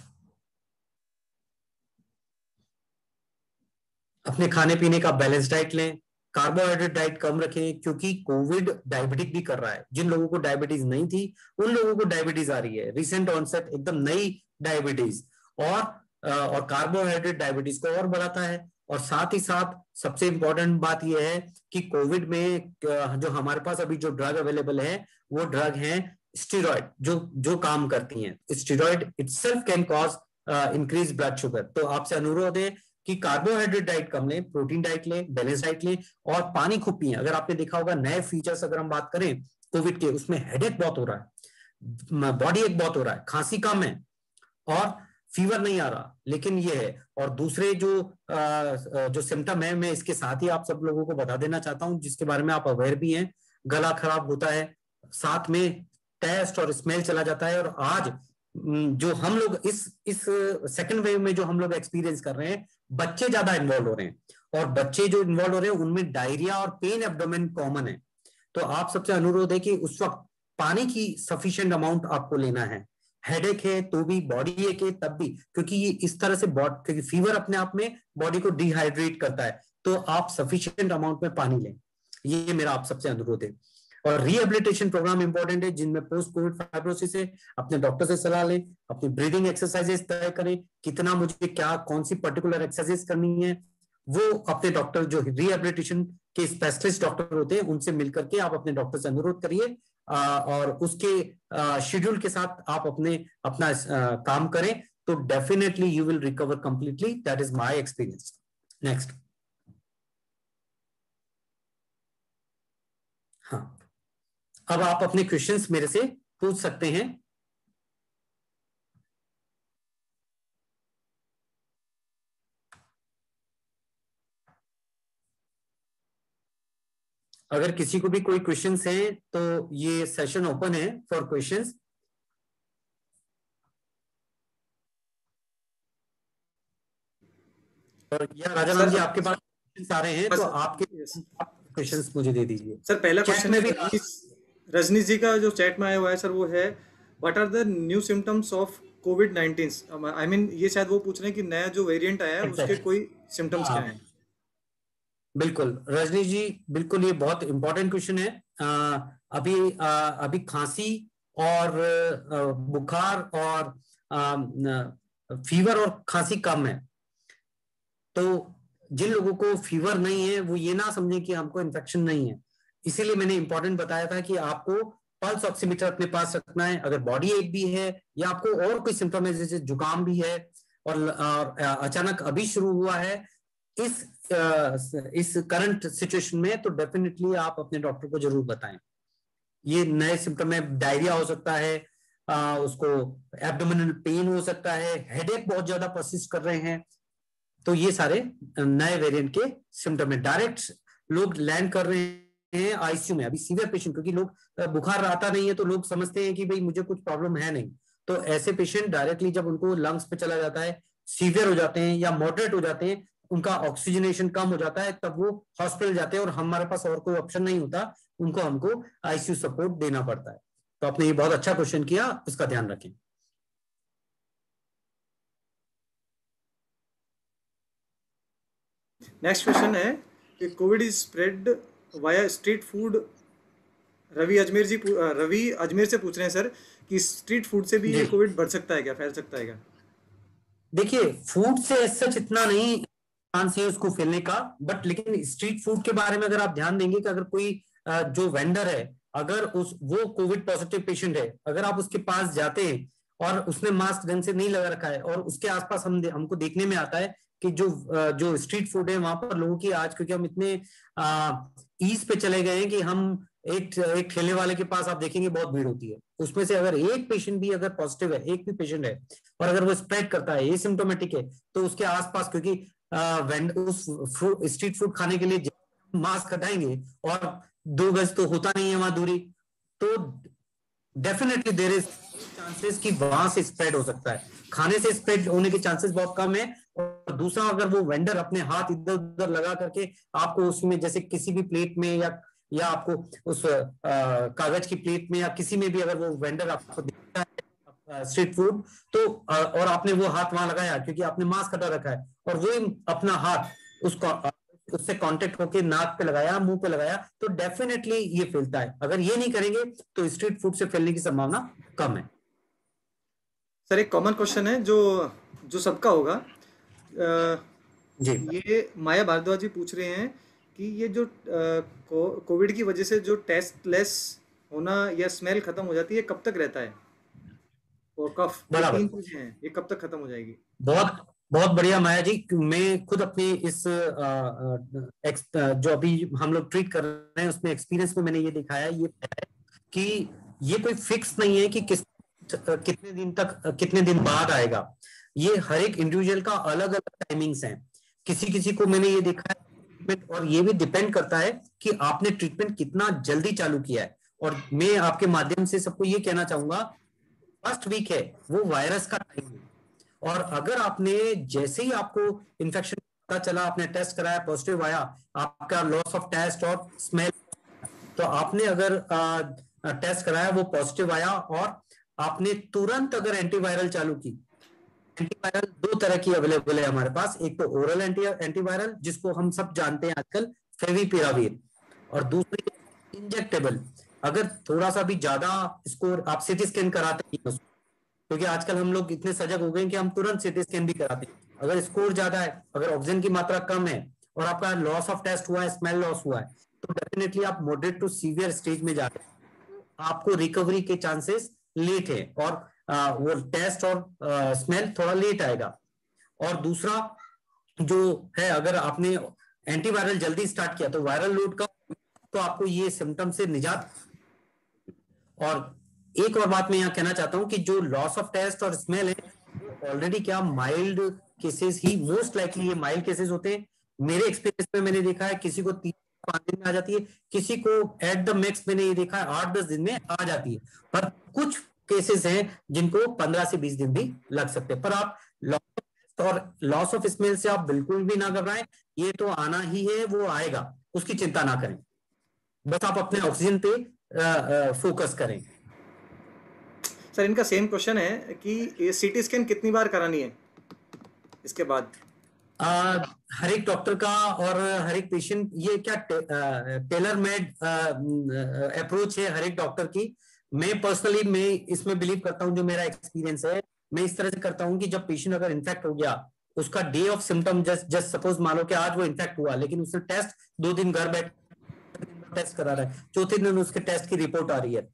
अपने खाने पीने का बैलेंस डाइट लें, कार्बोहाइड्रेट डाइट कम रखें, क्योंकि कोविड डायबिटिक भी कर रहा है। जिन लोगों को डायबिटीज नहीं थी उन लोगों को डायबिटीज आ रही है, रिसेंट ऑनसेट एकदम नई डायबिटीज, और कार्बोहाइड्रेट डायबिटीज को और बढ़ाता है। और साथ ही साथ सबसे इंपॉर्टेंट बात यह है कि कोविड में जो हमारे पास अभी जो ड्रग अवेलेबल है वो ड्रग है स्टेरॉइड, जो काम करती हैं। Steroid itself can cause increase blood sugar. तो आपसे अनुरोध है कि कार्बोहाइड्रेट डाइट कम लें, प्रोटीन डाइट लें, बैलेंस डाइट लें, और पानी खूब पिएं। अगर आपने देखा होगा नए फीचर्स अगर हम बात करें कोविड के, उसमें हेडेक बहुत हो रहा है, बॉडी एक बहुत हो रहा है, खांसी कम है और फीवर नहीं आ रहा, लेकिन ये है। और दूसरे जो सिम्टम है, मैं इसके साथ ही आप सब लोगों को बता देना चाहता हूं, जिसके बारे में आप अवेयर भी हैं। गला खराब होता है, साथ में टेस्ट और स्मेल चला जाता है। और आज जो हम लोग इस सेकेंड वेव में जो हम लोग एक्सपीरियंस कर रहे हैं, बच्चे ज्यादा इन्वॉल्व हो रहे हैं, और बच्चे जो इन्वॉल्व हो रहे हैं उनमें डायरिया और पेन एब्डोमेन कॉमन है। तो आप सबसे अनुरोध है कि उस वक्त पानी की सफिशिएंट अमाउंट आपको लेना है। हेडेक है तो भी, बॉडी एक है तब भी, क्योंकि ये इस तरह से क्योंकि फीवर अपने आप में बॉडी को डिहाइड्रेट करता है। तो आप सफिशिएंट अमाउंट में पानी लें, ये मेरा आप सबसे अनुरोध है। और रिहेबिलिटेशन प्रोग्राम इंपॉर्टेंट है, जिनमें पोस्ट कोविड फाइब्रोसिस है, अपने डॉक्टर से सलाह लें, अपनी ब्रीदिंग एक्सरसाइजेस तय करें, कितना मुझे क्या कौन सी पर्टिकुलर एक्सरसाइज करनी है, वो अपने डॉक्टर जो रिहेबिलिटेशन के स्पेशलिस्ट डॉक्टर होते हैं उनसे मिलकर के आप अपने डॉक्टर से अनुरोध करिए, और उसके शेड्यूल के साथ आप अपना काम करें, तो definitely you will recover completely. That is my experience. Next. हाँ, अब आप अपने क्वेश्चंस मेरे से पूछ सकते हैं। अगर किसी को भी कोई क्वेश्चंस हैं तो ये सेशन ओपन है फॉर क्वेश्चंस। और या राजाराम जी, आपके पास क्वेश्चंस आ रहे हैं तो आपके क्वेश्चंस मुझे दे दीजिए। सर पहला क्वेश्चन में भी रजनीश जी का जो चैट में आया हुआ है सर, वो है what are the new symptoms of कोविड-19? आई मीन ये शायद वो पूछ रहे हैं कि नया जो वेरिएंट आया है उसके कोई सिम्टम्स क्या हैं? बिल्कुल रजनीश जी, बिल्कुल ये बहुत इंपॉर्टेंट क्वेश्चन है। अभी खांसी और बुखार और फीवर और खांसी कम है। तो जिन लोगों को फीवर नहीं है वो ये ना समझें कि हमको इन्फेक्शन नहीं है। इसीलिए मैंने इंपॉर्टेंट बताया था कि आपको पल्स ऑक्सीमीटर अपने पास रखना है। अगर बॉडी एक भी है या आपको और कोई सिम्टम है, जैसे जुकाम भी है और अचानक अभी शुरू हुआ है इस करंट सिचुएशन में, तो डेफिनेटली आप अपने डॉक्टर को जरूर बताएं। ये नए सिम्टम है, डायरिया हो सकता है, उसको एब्डोमिनल पेन हो सकता है, हेडेक बहुत ज्यादा परसिस्ट कर रहे हैं। तो ये सारे नए वेरिएंट के सिम्टम है। डायरेक्ट लोग लैंड कर रहे हैं आईसीयू में, अभी सीवियर पेशेंट, क्योंकि लोग बुखार आता नहीं है तो लोग समझते हैं कि भाई मुझे कुछ प्रॉब्लम है नहीं, तो ऐसे पेशेंट डायरेक्टली जब उनको लंग्स पे चला जाता है, सीवियर हो जाते हैं या मॉडरेट हो जाते हैं, उनका ऑक्सीजनेशन कम हो जाता है, तब वो हॉस्पिटल जाते हैं और हमारे पास और कोई ऑप्शन नहीं होता, उनको हमको आईसीयू सपोर्ट देना पड़ता है। तो आपने ये बहुत अच्छा क्वेश्चन किया, इसका ध्यान रखें। नेक्स्ट क्वेश्चन है कि COVID is spread via street food. Ravi Ajmer से पूछ रहे हैं सर कि स्ट्रीट फूड से भी ये कोविड बढ़ सकता है क्या, फैल सकता है क्या? देखिए, फूड से सच इतना नहीं चांस है उसको फैलने का, बट लेकिन स्ट्रीट फूड के बारे में अगर आप ध्यान देंगे कि अगर कोई जो वेंडर है, अगर वो कोविड पॉजिटिव पेशेंट है, अगर आप उसके पास जाते हैं और उसने मास्क ढंग से नहीं लगा रखा है और उसके आसपास हमको देखने में आता है कि जो स्ट्रीट फूड है वहां पर लोगों की आज, क्योंकि हम इतने ईज पे चले गए हैं कि हम एक ठेले वाले के पास आप देखेंगे बहुत भीड़ होती है, उसमें से अगर एक पेशेंट भी अगर पॉजिटिव है, एक भी पेशेंट है, और अगर वो स्प्रेड करता है, एसिम्प्टोमेटिक है, तो उसके आसपास, क्योंकि उस स्ट्रीट फूड खाने के लिए मास्क हटाएंगे और 2 गज तो होता नहीं है वहां दूरी, तो डेफिनेटली देयर इज चांसेस कि वहां से स्प्रेड हो सकता है। खाने से स्प्रेड होने के चांसेस बहुत कम है। और दूसरा, अगर वो वेंडर अपने हाथ इधर उधर लगा करके आपको उसमें जैसे किसी भी प्लेट में या आपको उस कागज की प्लेट में या किसी में भी अगर वो वेंडर आपको दिखता है स्ट्रीट फूड, तो और आपने वो हाथ वहां लगाया क्योंकि आपने मास्क हटा रखा है, और वो अपना हाथ उससे कांटेक्ट होके नाक पे लगाया, मुंह पे लगाया, तो डेफिनेटली ये फैलता है। अगर ये नहीं करेंगे तो स्ट्रीट फूड से फैलने की संभावना कम है। सर एक कॉमन क्वेश्चन है जो जो सबका होगा। जी ये माया भारद्वाज जी पूछ रहे हैं कि ये जो कोविड की वजह से जो टेस्टलेस होना या स्मेल खत्म हो जाती है, कब तक रहता है? और कफ, ये बराबर, 3 चीजें हैं, ये कब तक खत्म हो जाएगी? बहुत बहुत बढ़िया माया जी। मैं खुद अपनी इस जो अभी हम लोग ट्रीट कर रहे हैं उसमें एक्सपीरियंस में मैंने ये दिखाया, ये कि ये कोई फिक्स नहीं है कि कितने दिन तक कितने दिन बाद आएगा। ये हर एक इंडिविजुअल का अलग अलग टाइमिंग्स हैं। किसी किसी को मैंने ये देखा है ट्रीटमेंट, और ये भी डिपेंड करता है कि आपने ट्रीटमेंट कितना जल्दी चालू किया है। और मैं आपके माध्यम से सबको ये कहना चाहूंगा, फर्स्ट वीक है वो वायरस का टाइम है, और अगर आपने जैसे ही आपको इन्फेक्शन पता चला, आपने टेस्ट कराया, पॉजिटिव आया, आपका लॉस ऑफ टेस्ट और स्मेल, तो आपने अगर टेस्ट कराया वो पॉजिटिव आया और आपने तुरंत अगर एंटीवायरल चालू की, एंटीवायरल 2 तरह की अवेलेबल है हमारे पास, एक तो ओरल एंटीवायरल जिसको हम सब जानते हैं आजकल, फेविपिराविर, और दूसरी इंजेक्टेबल। अगर थोड़ा सा भी ज्यादा स्कोर, आप सिटी स्कैन कराते हैं क्योंकि आजकल हम लोग इतने सजग हो गए कि हम तुरंत सिटी स्कैन भी कराते हैं। अगर स्कोर ज्यादा है, अगर ऑक्सीजन की मात्रा कम है और आपका लॉस ऑफ टेस्ट हुआ है, स्मेल लॉस हुआ है, तो डेफिनेटली आप मॉडरेट टू सीवियर स्टेज में जाते हैं, आपको रिकवरी के चांसेस लेट है, और वो टेस्ट और स्मेल थोड़ा लेट आएगा। और दूसरा जो है, अगर आपने एंटीवायरल जल्दी स्टार्ट किया तो वायरल लोड कम, तो आपको ये सिम्टम से निजात। और एक और बात मैं यहाँ कहना चाहता हूँ कि जो लॉस ऑफ टेस्ट और स्मेल है ऑलरेडी क्या माइल्ड केसेस ही मोस्ट लाइकली ये माइल्ड केसेस होते हैं। मेरे एक्सपीरियंस में मैंने देखा है किसी को 3-5 दिन में आ जाती है, किसी को एट द मैक्स मैंने ये देखा है 8-10 दिन में आ जाती है, पर कुछ केसेस हैं जिनको 15 से 20 दिन भी लग सकते हैं। पर आप लॉस और लॉस ऑफ स्मेल से आप बिल्कुल भी ना घबराएं, ये तो आना ही है, वो आएगा, उसकी चिंता ना करें, बस आप अपने ऑक्सीजन पे फोकस करें। सर इनका सेम क्वेश्चन है कि ये सीटी स्कैन कितनी बार करानी है इसके बाद? हर एक डॉक्टर का और हर एक पेशेंट, ये क्या टेलर मेड अप्रोच है हर एक डॉक्टर की। मैं पर्सनली मैं इसमें बिलीव करता हूं, जो मेरा एक्सपीरियंस है, मैं इस तरह से करता हूं कि जब पेशेंट अगर इन्फेक्ट हो गया, उसका day of symptom just suppose मान लो कि आज वो इन्फेक्ट हुआ, लेकिन उसने टेस्ट 2 दिन घर बैठ टेस्ट करा रहा है, चौथे दिन उसके टेस्ट की रिपोर्ट आ रही है,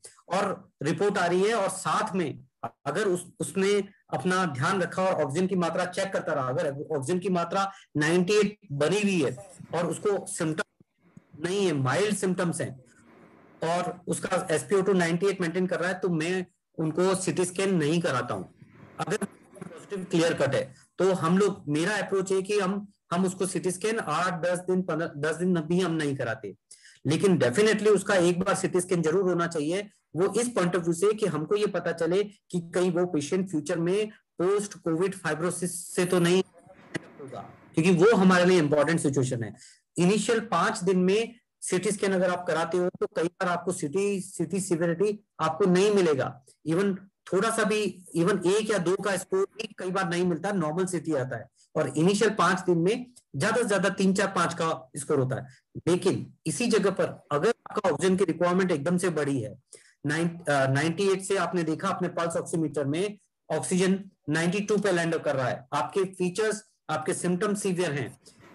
और साथ में अगर उसने अपना ध्यान रखा और ऑक्सीजन की मात्रा चेक करता रहा, अगर ऑक्सीजन की मात्रा 98 बनी हुई है और उसको सिम्टम नहीं है, माइल्ड सिम्टम्स हैं, और उसका SpO2 98 मेंटेन कर रहा है, तो मैं उनको सीटी स्कैन नहीं कराता हूँ। अगर पॉजिटिव क्लियर कट है तो हम लोग, मेरा अप्रोच है कि हम उसको सीटी स्कैन 8-10 दिन 10 दिन भी हम नहीं कराते, लेकिन डेफिनेटली उसका एक बार सीटी स्कैन जरूर होना चाहिए। वो इस पॉइंट ऑफ व्यू से कि हमको ये पता चले कि कहीं वो पेशेंट फ्यूचर में पोस्ट कोविड फाइब्रोसिस से तो नहीं होगा, क्योंकि वो हमारे लिए इंपॉर्टेंट सिचुएशन है। इनिशियल 5 दिन में सीटी स्कैन अगर आप कराते हो तो कई बार आपको सिटी सिवियरिटी आपको नहीं मिलेगा। इवन थोड़ा सा भी, इवन 1 या 2 का स्कोर भी कई बार नहीं मिलता, नॉर्मल सिटी आता है। और इनिशियल 5 दिन में ज्यादा से ज्यादा 3, 4, 5 का स्कोर होता है। लेकिन इसी जगह पर अगर आपका ऑक्सीजन की रिक्वायरमेंट एकदम से बड़ी है, 98 से आपने देखा अपने पल्स ऑक्सीमीटर में ऑक्सीजन 92 पे लैंड कर रहा है, आपके फीचर्स, आपके सिम्टम सीवियर हैं,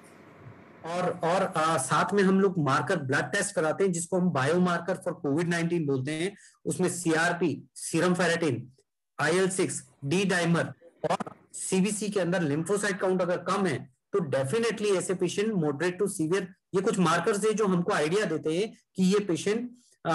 और साथ में हम लोग मार्कर ब्लड टेस्ट कराते हैं जिसको हम बायोमार्कर फॉर कोविड-19 बोलते हैं। उसमें CRP, serum ferritin, IL-6, D dimer और सीबीसी के अंदर लिम्फोसाइट काउंट अगर कम है तो डेफिनेटली ऐसे पेशेंट मॉडरेट टू सीवियर, ये कुछ मार्कर्स है जो हमको आइडिया देते हैं कि ये पेशेंट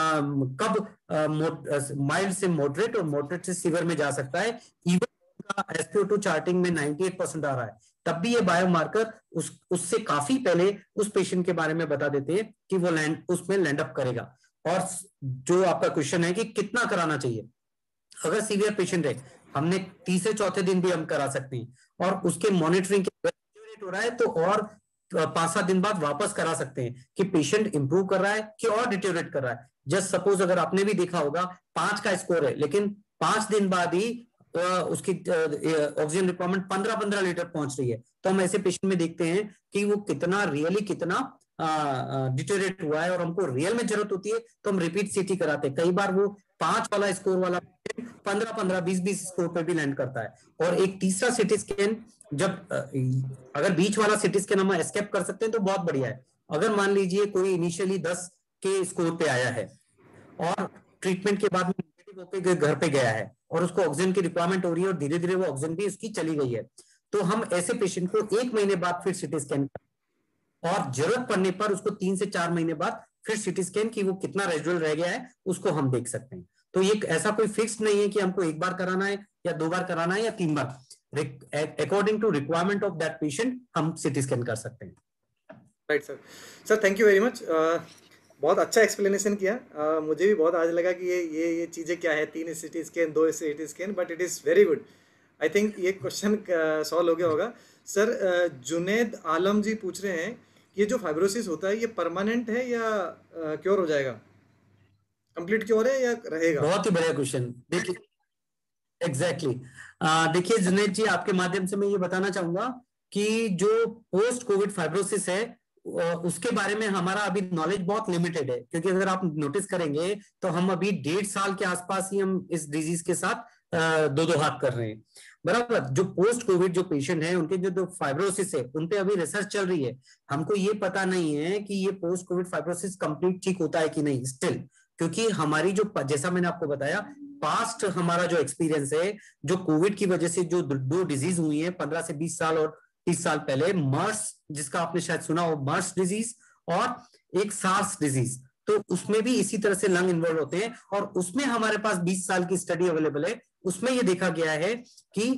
कब माइल्ड से मॉडरेट और मॉडरेट से सीवियर में जा सकता है। इवन SpO2 चार्टिंग में 98% आ रहा है, तब भी ये बायोमार्कर उससे काफी पहले उस पेशेंट के बारे में बता देते हैं कि वो उसमें लैंड अप करेगा। और जो आपका क्वेश्चन है कि कितना कराना चाहिए, अगर सीवियर पेशेंट है हमने तीसरे चौथे दिन भी हम करा सकते हैं, और उसके मॉनिटरिंग हो रहा है तो और 5-7 दिन बाद वापस करा सकते हैं कि पेशेंट इंप्रूव कर रहा है कि और डिटेरियोरेट कर रहा है। जस्ट सपोज अगर आपने भी देखा होगा 5 का स्कोर है, लेकिन 5 दिन बाद ही उसकी ऑक्सीजन रिक्वायरमेंट 15-15 लीटर पहुंच रही है, तो हम ऐसे पेशेंट में देखते हैं कि वो कितना रियली कितना डिटेरियोरेट हुआ है, और हमको रियल में जरूरत होती है तो हम रिपीट सीटी कराते हैं। कई बार वो 5 वाला स्कोर वाला 15-15, 20-20 स्कोर पे भी लैंड करता है। और एक तीसरा सीटी स्कैन, जब अगर बीच वाला सीटी स्कैन हम एस्केप कर सकते हैं तो बहुत बढ़िया है। अगर मान लीजिए कोई इनिशियली 10 के स्कोर पे आया है और ट्रीटमेंट के बाद नेगेटिव होकर घर पे गया है और उसको ऑक्सीजन की रिक्वायरमेंट हो रही है और धीरे धीरे वो ऑक्सीजन भी उसकी चली गई है, तो हम ऐसे पेशेंट को 1 महीने बाद फिर सीटी स्कैन, और जरूरत पड़ने पर उसको 3 से 4 महीने बाद फिर सीटी स्कैन की वो कितना रेजिडुअल रह गया है उसको हम देख सकते हैं। तो ये ऐसा कोई फिक्स नहीं है कि हमको 1 बार कराना है या 2 बार कराना है या 3 बार, according to requirement of that patient हम सीटी स्कैन कर सकते हैं। Right sir. Sir thank you very much, बहुत अच्छा एक्सप्लेनेशन किया। मुझे भी बहुत आज लगा कि ये चीज़ें क्या है, 3 सीटी scan 2 CT scan, but it is very good. I think ये क्वेश्चन सॉल्व हो गया होगा। सर जुनेद आलम जी पूछ रहे हैं कि ये जो फाइब्रोसिस होता है ये परमानेंट है या क्योर हो जाएगा, कंप्लीट क्योर है या रहेगा? बहुत ही बढ़िया क्वेश्चन। देखिए एग्जैक्टली देखिए जुनेद जी, आपके माध्यम से मैं ये बताना चाहूंगा कि जो पोस्ट कोविड फाइब्रोसिस है उसके बारे में हमारा अभी नॉलेज बहुत लिमिटेड है, क्योंकि अगर आप नोटिस करेंगे तो हम अभी 1.5 साल के आसपास ही हम इस डिजीज के साथ दो हाथ कर रहे हैं, बराबर। जो पोस्ट कोविड जो पेशेंट है उनके जो फाइब्रोसिस है उन पे अभी रिसर्च चल रही है। हमको ये पता नहीं है कि ये पोस्ट कोविड फाइब्रोसिस कंप्लीट ठीक होता है कि नहीं स्टिल, क्योंकि हमारी जो, जैसा मैंने आपको बताया, पास्ट हमारा जो एक्सपीरियंस है, जो कोविड की वजह से जो 2 डिजीज हुई है 15 से 20 साल और 30 साल पहले, मर्स जिसका आपने शायद सुना हो, मर्स डिजीज, और एक सार्स डिजीज, तो उसमें भी इसी तरह से लंग इन्वॉल्व होते हैं। और उसमें हमारे पास 20 साल की स्टडी अवेलेबल है, उसमें ये देखा गया है कि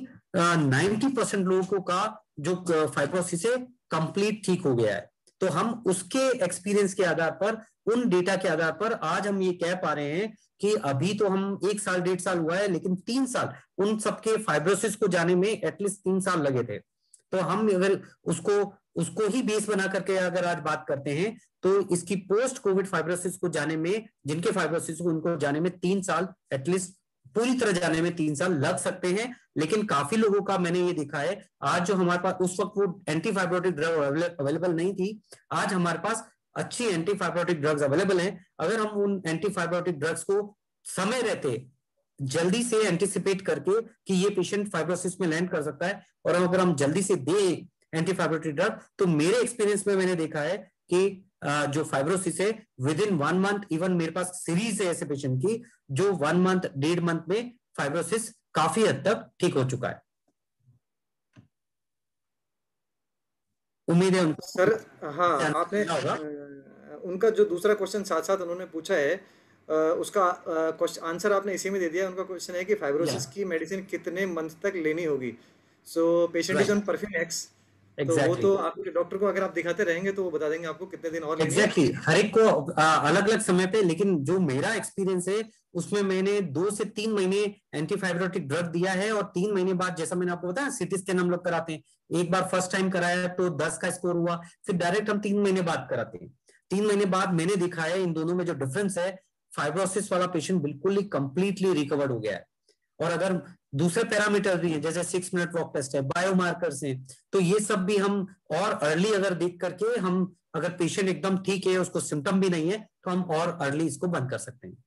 90% लोगों का जो फाइब्रोसिस है कंप्लीट ठीक हो गया है। तो हम उसके एक्सपीरियंस के आधार पर, उन डेटा के आधार पर आज हम ये कह पा रहे हैं कि अभी तो हम 1 साल 1.5 साल हुआ है, लेकिन 3 साल उन सबके फाइब्रोसिस को जाने में एटलीस्ट 3 साल लगे थे। तो हम अगर उसको ही बेस बना करके अगर आज बात करते हैं तो इसकी पोस्ट कोविड फाइब्रोसिस को जाने में, जिनके फाइब्रोसिस को उनको जाने में 3 साल एटलीस्ट, पूरी तरह जाने में 3 साल लग सकते हैं। लेकिन काफी लोगों का मैंने ये देखा है, आज जो हमारे पास, उस वक्त वो एंटी फाइब्रोटिक ड्रग अवेलेबल नहीं थी, आज हमारे पास अच्छी एंटी फाइब्रोटिक ड्रग्स अवेलेबल हैं। अगर हम उन एंटी फाइब्रोटिक ड्रग्स को समय रहते जल्दी से एंटिसिपेट करके कि ये पेशेंट फाइब्रोसिस में लैंड कर सकता है, और अगर हम जल्दी से दे एंटी फाइब्रोटिक ड्रग, तो मेरे एक्सपीरियंस में मैंने देखा है कि जो फाइब्रोसिस है विद इन 1 मंथ, इवन मेरे पास सीरीज है ऐसे पेशेंट की जो 1 मंथ 1.5 मंथ में फाइब्रोसिस काफी हद तक ठीक हो चुका है। उम्मीद है सर हाँ, आपने उनका जो दूसरा क्वेश्चन साथ साथ उन्होंने पूछा है उसका क्वेश्चन आंसर आपने इसी में दे दिया। उनका क्वेश्चन है कि फाइब्रोसिस या की मेडिसिन कितने मंथ तक लेनी होगी। So patient is on right, परफिनेक्स, तो वो एग्जैक्टली, तो आपके डॉक्टर को अगर आप दिखाते रहेंगे तो वो बता देंगे आपको कितने दिन और लेनी है। एग्जैक्टली हर एक को अलग अलग समय पे, लेकिन जो मेरा एक्सपीरियंस है उसमें मैंने 2 से 3 महीने एंटीफाइब्रोटिक ड्रग दिया है, और 3 महीने बाद जैसा मैंने आपको बताया सीटी स्कैन हम लोग कराते हैं। एक बार फर्स्ट टाइम कराया तो 10 का स्कोर हुआ, फिर डायरेक्ट हम 3 महीने बाद कराते हैं। 3 महीने बाद मैंने देखा है इन दोनों में जो डिफरेंस है, फाइब्रोसिस वाला पेशेंट बिल्कुल ही कंप्लीटली रिकवर्ड हो गया है। और अगर दूसरे पैरामीटर भी हैं जैसे 6 मिनट वॉक टेस्ट है, बायोमार्कर्स हैं, तो ये सब भी हम और अर्ली अगर देख करके हम, अगर पेशेंट एकदम ठीक है, उसको सिम्टम भी नहीं है, तो हम और अर्ली इसको बंद कर सकते हैं।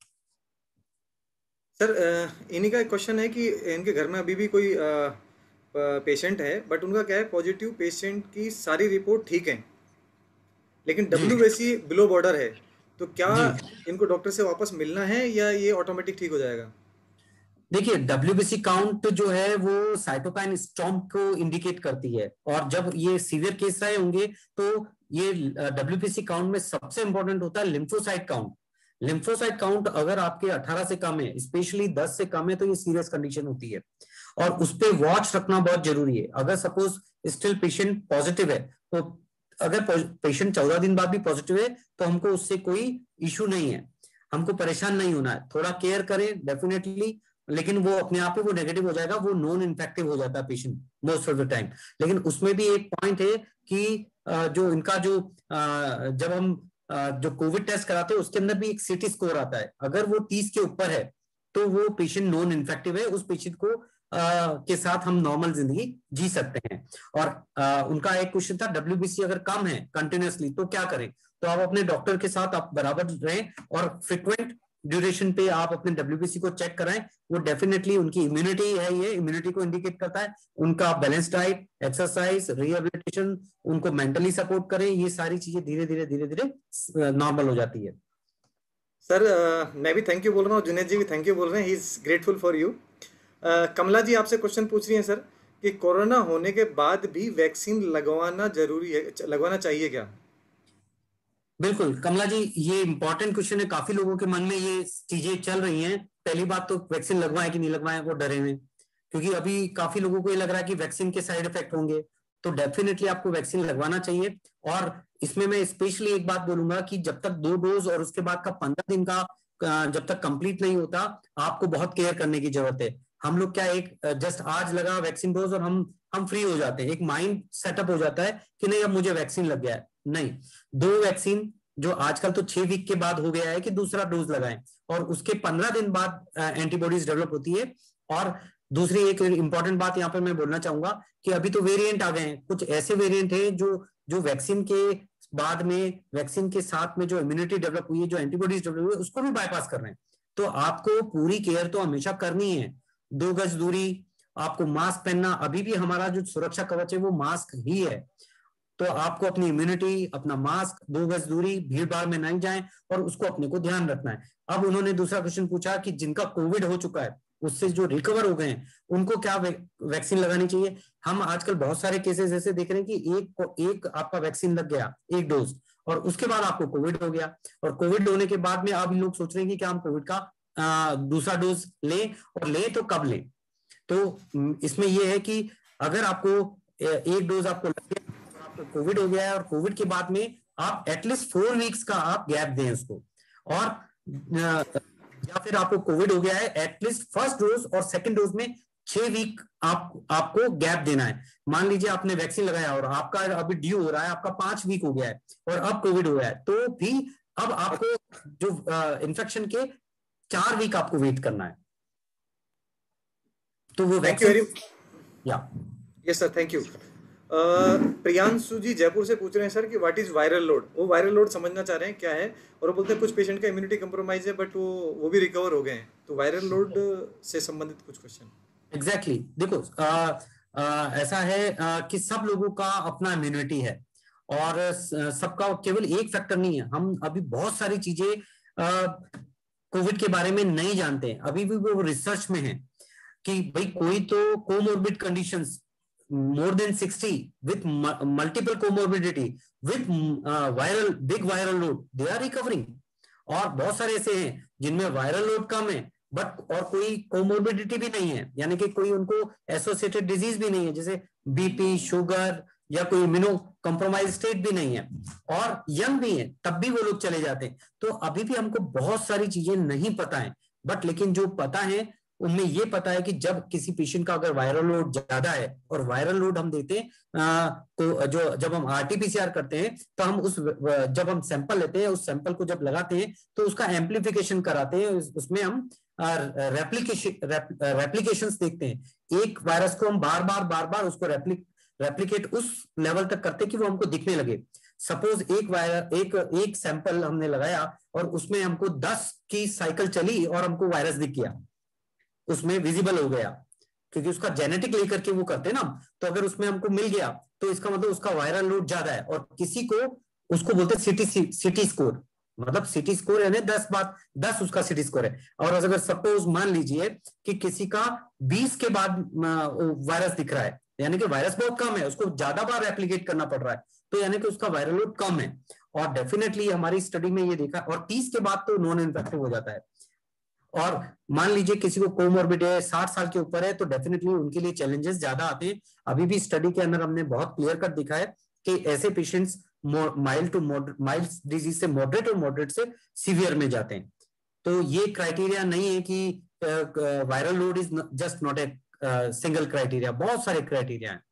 सर इन्हीं का एक क्वेश्चन है कि इनके घर में अभी भी कोई पेशेंट है, बट उनका क्या है, पॉजिटिव पेशेंट की सारी रिपोर्ट ठीक है, लेकिन जी WBC बिलो बॉर्डर है, तो क्या जी, इनको डॉक्टर से वापस मिलना है या ये ऑटोमेटिक ठीक हो जाएगा? देखिए WBC काउंट जो है वो साइटोकाइन स्टॉर्म को इंडिकेट करती है, और जब ये सीवियर केस रहे होंगे तो ये WBC काउंट में सबसे इंपॉर्टेंट होता है लिम्फोसाइट काउंट। लिम्फोसाइट काउंट अगर आपके 18 से कम है, स्पेशली 10 से कम है, तो ये सीरियस कंडीशन होती है, और उस पर वॉच रखना बहुत जरूरी है। अगर सपोज स्टिल पेशेंट पॉजिटिव है, तो अगर पेशेंट 14 दिन बाद भी पॉजिटिव है, तो हमको उससे कोई इश्यू नहीं है, हमको परेशान नहीं होना है, थोड़ा केयर करें डेफिनेटली, लेकिन वो अपने आप ही वो नेगेटिव हो जाएगा, वो नॉन इन्फेक्टिव हो जाता है patient most of the time. लेकिन उसमें भी एक पॉइंट है कि जो इनका जो जब हम जो कोविड टेस्ट कराते हैं उसके अंदर भी एक सीटी स्कोर आता है, अगर वो 30 के ऊपर है तो वो पेशेंट नॉन इन्फेक्टिव है, उस पेशेंट को के साथ हम नॉर्मल जिंदगी जी सकते हैं। और उनका एक क्वेश्चन था WBC अगर कम है कंटिन्यूअसली तो क्या करें, तो आप अपने डॉक्टर के साथ आप बराबर रहें, और फ्रिक्वेंट ड्यूरेशन पे आप अपने WBC को चेक कराएं। वो डेफिनेटली उनकी इम्यूनिटी है, ये इम्यूनिटी को इंडिकेट करता है। उनका बैलेंस डाइट, एक्सरसाइज, रिहेबिलिटेशन, उनको मेंटली सपोर्ट करें, ये सारी चीजें धीरे धीरे धीरे धीरे नॉर्मल हो जाती है। सर मैं भी थैंक यू बोल रहा हूँ, जुनेद जी भी थैंक यू बोल रहे हैं, he is grateful for you. Kamla ji आपसे क्वेश्चन पूछ रही हैं सर कि कोरोना होने के बाद भी वैक्सीन लगवाना जरूरी है, लगवाना चाहिए क्या? बिल्कुल कमला जी, ये इंपॉर्टेंट क्वेश्चन है, काफी लोगों के मन में ये चीजें चल रही हैं। पहली बात तो वैक्सीन लगवाएं कि नहीं लगवाएं, वो डरे हुए हैं, क्योंकि अभी काफी लोगों को ये लग रहा है कि वैक्सीन के साइड इफेक्ट होंगे। तो डेफिनेटली आपको वैक्सीन लगवाना चाहिए। और इसमें मैं स्पेशली एक बात बोलूंगा कि जब तक 2 डोज और उसके बाद का 15 दिन का जब तक कंप्लीट नहीं होता, आपको बहुत केयर करने की जरूरत है। हम लोग क्या, एक जस्ट आज लगा वैक्सीन डोज और हम फ्री हो जाते हैं, एक माइंड सेटअप हो जाता है कि नहीं अब मुझे वैक्सीन लग गया है। नहीं, 2 वैक्सीन जो आजकल तो 6 वीक के बाद हो गया है कि दूसरा डोज लगाएं, और उसके 15 दिन बाद एंटीबॉडीज डेवलप होती है। और दूसरी एक इंपॉर्टेंट बात यहाँ पर मैं बोलना चाहूंगा कि अभी तो वेरिएंट आ गए हैं, कुछ ऐसे वेरिएंट हैं जो जो वैक्सीन के बाद में, वैक्सीन के साथ में जो इम्यूनिटी डेवलप हुई है, जो एंटीबॉडीज डेवलप हुई है, उसको भी बाईपास कर रहे हैं। तो आपको पूरी केयर तो हमेशा करनी है। 2 गज दूरी, आपको मास्क पहनना, अभी भी हमारा जो सुरक्षा कवच है वो मास्क ही है। तो आपको अपनी इम्यूनिटी, अपना मास्क, 2 गज दूरी, भीड़ भाड़ में नहीं जाएं, और उसको अपने को ध्यान रखना है। अब उन्होंने दूसरा क्वेश्चन पूछा कि जिनका कोविड हो चुका है, उससे जो रिकवर हो गए हैं, उनको क्या वैक्सीन लगानी चाहिए। हम आजकल बहुत सारे केसेस ऐसे देख रहे हैं कि एक आपका वैक्सीन लग गया, 1 डोज, और उसके बाद आपको कोविड हो गया, और कोविड होने के बाद में अब लोग सोच रहे हैं कि क्या हम कोविड का दूसरा डोज लें, और लें तो कब लें। तो इसमें यह है कि अगर आपको 1 डोज आपको लग गया, आपको कोविड हो गया है, और कोविड के बाद में आप एटलीस्ट 4 वीक्स का आप गैप दें उसको। और या फिर आपको कोविड हो गया है, एटलीस्ट फर्स्ट डोज और सेकंड डोज में 6 वीक आपको गैप देना है। मान लीजिए आपने वैक्सीन लगाया और आपका अभी ड्यू हो रहा है, आपका 5 वीक हो गया है और अब कोविड हो गया है, तो भी अब आपको जो इन्फेक्शन के 4 वीक आपको वेट करना है। तो वो थैंक यू वैक्सीन, वेरी, या yes sir thank you. Priyanshu ji Jaipur से पूछ रहे हैं सर कि व्हाट इज वायरल लोड, वो वायरल लोड समझना चाह रहे हैं क्या है, और वो बोलते हैं कुछ पेशेंट का इम्यूनिटी कंप्रोमाइज है बट वो भी रिकवर हो गए हैं, तो वायरल लोड से संबंधित कुछ क्वेश्चन। एग्जैक्टली देखो, ऐसा है कि सब लोगों का अपना इम्यूनिटी है, और सबका केवल एक फैक्टर नहीं है। हम अभी बहुत सारी चीजें कोविड के बारे में नहीं जानते हैं, अभी भी वो रिसर्च में है कि भाई कोई तो comorbid conditions more than 60 with multiple comorbidity with viral big viral load, they are recovering, और बहुत सारे ऐसे हैं जिनमें वायरल लोड कम है बट और कोई कोमोर्बिडिटी भी नहीं है, यानी कि कोई उनको एसोसिएटेड डिजीज भी नहीं है, जैसे बीपी, शुगर या कोई इम्यूनो कॉम्प्रोमाइज स्टेट भी नहीं है, और यंग भी है, तब भी वो लोग चले जाते हैं। तो अभी भी हमको बहुत सारी चीजें नहीं पता है, बट लेकिन जो पता है उनमें ये पता है कि जब किसी पेशेंट का अगर वायरल लोड ज्यादा है, और वायरल लोड हम देते हैं तो जो जब हम आरटीपीसीआर करते हैं तो हम जब हम सैंपल लेते हैं, उस सैंपल को जब लगाते हैं तो उसका एम्पलीफिकेशन कराते हैं, उसमें हम रेप्लीकेशंस देखते हैं। एक वायरस को हम बार बार उसको रेप्लिकेट उस लेवल तक करते कि वो हमको दिखने लगे। सपोज एक सैंपल हमने लगाया और उसमें हमको 10 की साइकिल चली और हमको वायरस दिख गया, उसमें विजिबल हो गया, क्योंकि उसका जेनेटिक लेकर के वो करते ना, तो अगर उसमें हमको मिल गया तो इसका मतलब उसका वायरल लोड ज्यादा है। और किसी को उसको बोलते हैं सिटी स्कोर, मतलब सिटी स्कोर यानी 10 उसका सिटी स्कोर है। और अगर सपोज मान लीजिए कि किसी का 20 के बाद वायरस दिख रहा है, यानी कि वायरस बहुत कम है, उसको ज्यादा बार रेप्लिकेट करना पड़ रहा है, तो यानी कि उसका वायरल लोड कम है। और डेफिनेटली हमारी स्टडी में ये देखा, और 30 के बाद तो नॉन इन्फेक्टिव हो जाता है। और मान लीजिए किसी को कोमोर्बिड है, 60 साल के ऊपर है, तो डेफिनेटली उनके लिए चैलेंजेस ज्यादा आते हैं। अभी भी स्टडी के अंदर हमने बहुत क्लियर कट दिखा है कि ऐसे पेशेंट्स माइल्ड डिजीज से मॉडरेट और मॉडरेट से सीवियर में जाते हैं। तो ये क्राइटेरिया नहीं है कि viral load is just not a single criteria, बहुत सारे क्राइटेरिया हैं।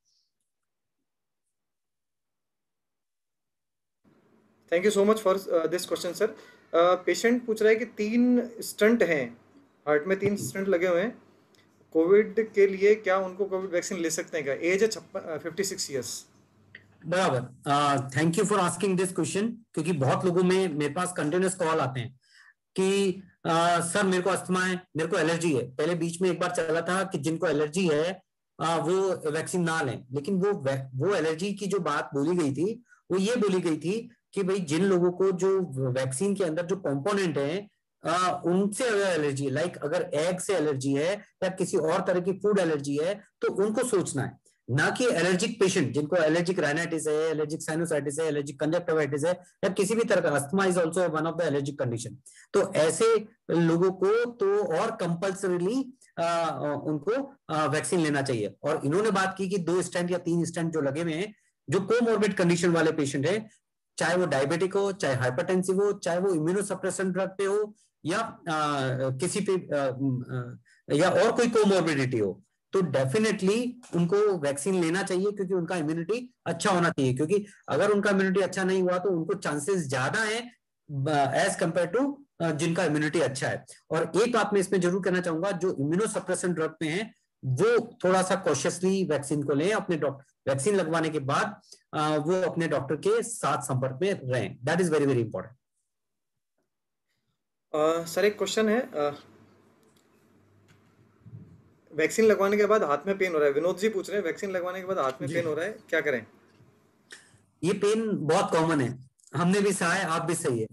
Thank you so much for this question sir. Patient पूछ रहा है कि 3 स्टंट हैं, हार्ट में 3 स्टंट लगे हुए हैं, कोविड के लिए क्या उनको कोविड वैक्सीन ले सकते हैं क्या? एज है 56 ईयर्स। बराबर, thank you for asking this question, क्योंकि बहुत लोगों में मेरे पास कंटिन्यूस कॉल आते हैं कि सर मेरे को अस्थमा है, मेरे को एलर्जी है। पहले बीच में एक बार चला था कि जिनको एलर्जी है वो वैक्सीन ना लें, लेकिन वो एलर्जी की जो बात बोली गई थी वो ये बोली गई थी कि भाई जिन लोगों को जो वैक्सीन के अंदर जो कंपोनेंट है उनसे अगर एलर्जी, लाइक अगर एग से एलर्जी है या किसी और तरह की फूड एलर्जी है, तो उनको सोचना है, ना कि एलर्जिक पेशेंट जिनको एलर्जिक राइनाइटिस है, एलर्जिक साइनोसाइटिस है, एलर्जिक कंजक्टिवाइटिस है, या किसी भी तरह का asthma is also one of the allergic condition. तो ऐसे लोगों को तो और कंपल्सरीली उनको वैक्सीन लेना चाहिए। और इन्होंने बात की कि 2 स्टेंट या 3 स्टेंट जो लगे हुए हैं, जो कोमोर्बिड कंडीशन वाले पेशेंट है, चाहे वो डायबिटिक हो, चाहे हाइपरटेंसिव हो, चाहे वो इम्यूनोसप्रेशन ड्रग पे हो, या किसी पे या और कोई कोमोर्बिडिटी हो, तो डेफिनेटली उनको वैक्सीन लेना चाहिए, क्योंकि उनका इम्यूनिटी अच्छा होना चाहिए। क्योंकि अगर उनका इम्यूनिटी अच्छा नहीं हुआ तो उनको चांसेस ज्यादा है एज कंपेयर टू जिनका इम्यूनिटी अच्छा है। और एक बात मैं इसमें जरूर कहना चाहूंगा, जो इम्यूनोसप्रेशन ड्रग पे हैं वो थोड़ा सा कॉशियसली वैक्सीन को लें, अपने डॉक्टर वैक्सीन लगवाने के बाद वो अपने डॉक्टर के साथ संपर्क में रहें। That is very very important. Sir एक क्वेश्चन है, वैक्सीन लगवाने के बाद हाथ में पेन हो रहा है, विनोद जी पूछ रहे हैं वैक्सीन लगवाने के बाद हाथ में पेन हो रहा है, क्या करें? ये पेन बहुत कॉमन है, हमने भी सहा है, आप भी सही है।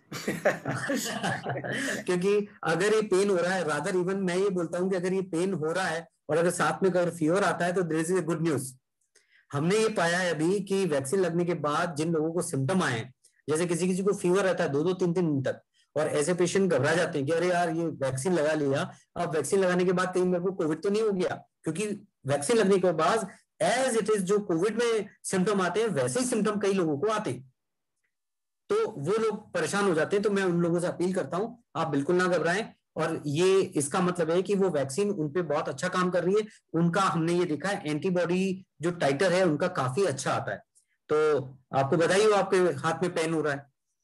क्योंकि अगर ये पेन हो रहा है, रादर इवन मैं ये बोलता हूं कि अगर ये पेन हो रहा है और अगर साथ में अगर फीवर आता है तो there is a good news. हमने ये पाया है अभी कि वैक्सीन लगने के बाद जिन लोगों को सिम्टम आए, जैसे किसी किसी को फीवर रहता है 2-2 3-3 दिन तक, और ऐसे पेशेंट घबरा जाते हैं कि अरे यार ये वैक्सीन लगा लिया, अब वैक्सीन लगाने के बाद कहीं मेरे को कोविड तो नहीं हो गया, क्योंकि वैक्सीन लगने के बाद एज इट इज जो कोविड में सिम्टम आते हैं वैसे ही सिम्टम कई लोगों को आते हैं, तो वो लोग परेशान हो जाते हैं। तो मैं उन लोगों से अपील करता हूं आप बिल्कुल ना घबराएं, और ये इसका मतलब है कि वो वैक्सीन उन पे बहुत अच्छा काम कर रही है, उनका हमने ये देखा है एंटीबॉडी जो टाइटर है उनका काफी अच्छा आता है। तो आपको बधाई हो, आपके हाथ में पेन हो रहा है।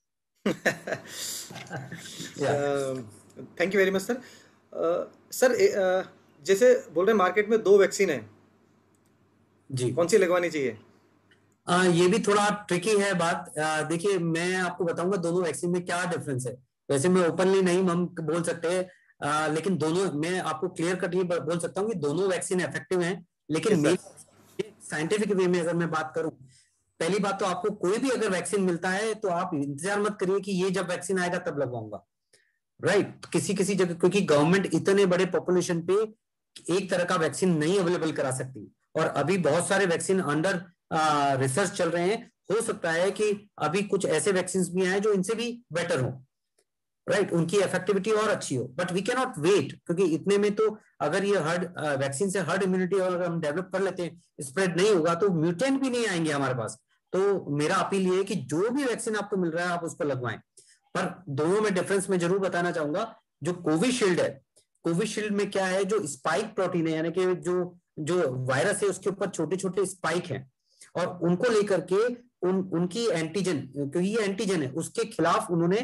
Thank you very much sir. Sir जैसे बोल रहे हैं मार्केट में 2 वैक्सीन है जी, कौन सी लगवानी चाहिए? ये भी थोड़ा ट्रिकी है बात। देखिए मैं आपको बताऊंगा दोनों वैक्सीन में क्या डिफरेंस है। वैसे मैं ओपनली नहीं हम बोल सकते, लेकिन दोनों मैं आपको क्लियर कट ये बोल सकता हूँ कि दोनों वैक्सीन इफेक्टिव हैं, लेकिन मेरी साइंटिफिक वे में अगर मैं बात करूं, पहली बात तो आपको कोई भी अगर वैक्सीन मिलता है तो आप इंतजार मत करिए कि ये जब वैक्सीन आएगा तब लगवाऊंगा, राइट। किसी किसी जगह क्योंकि गवर्नमेंट इतने बड़े पॉपुलेशन पे एक तरह का वैक्सीन नहीं अवेलेबल करा सकती, और अभी बहुत सारे वैक्सीन अंडर रिसर्च चल रहे हैं। हो सकता है कि अभी कुछ ऐसे वैक्सीन भी आए जो इनसे भी बेटर हो, राइट, उनकी इफेक्टिविटी और अच्छी हो, but we can not wait, क्योंकि इतने में तो अगर ये हर्ड वैक्सीन से हर्ड इम्यूनिटी अगर हम डेवलप कर लेते हैं, स्प्रेड नहीं होगा तो म्यूटेंट भी नहीं आएंगे हमारे पास। तो मेरा अपील ये है कि जो भी वैक्सीन आपको मिल रहा है आप उसको लगवाएं। पर दोनों में डिफरेंस मैं जरूर बताना चाहूंगा। जो कोविशील्ड है, कोविशील्ड में क्या है, जो स्पाइक प्रोटीन है, यानी कि जो जो वायरस है उसके ऊपर छोटे छोटे स्पाइक हैं, और उनको लेकर के उनकी एंटीजन, क्योंकि ये एंटीजन है, उसके खिलाफ उन्होंने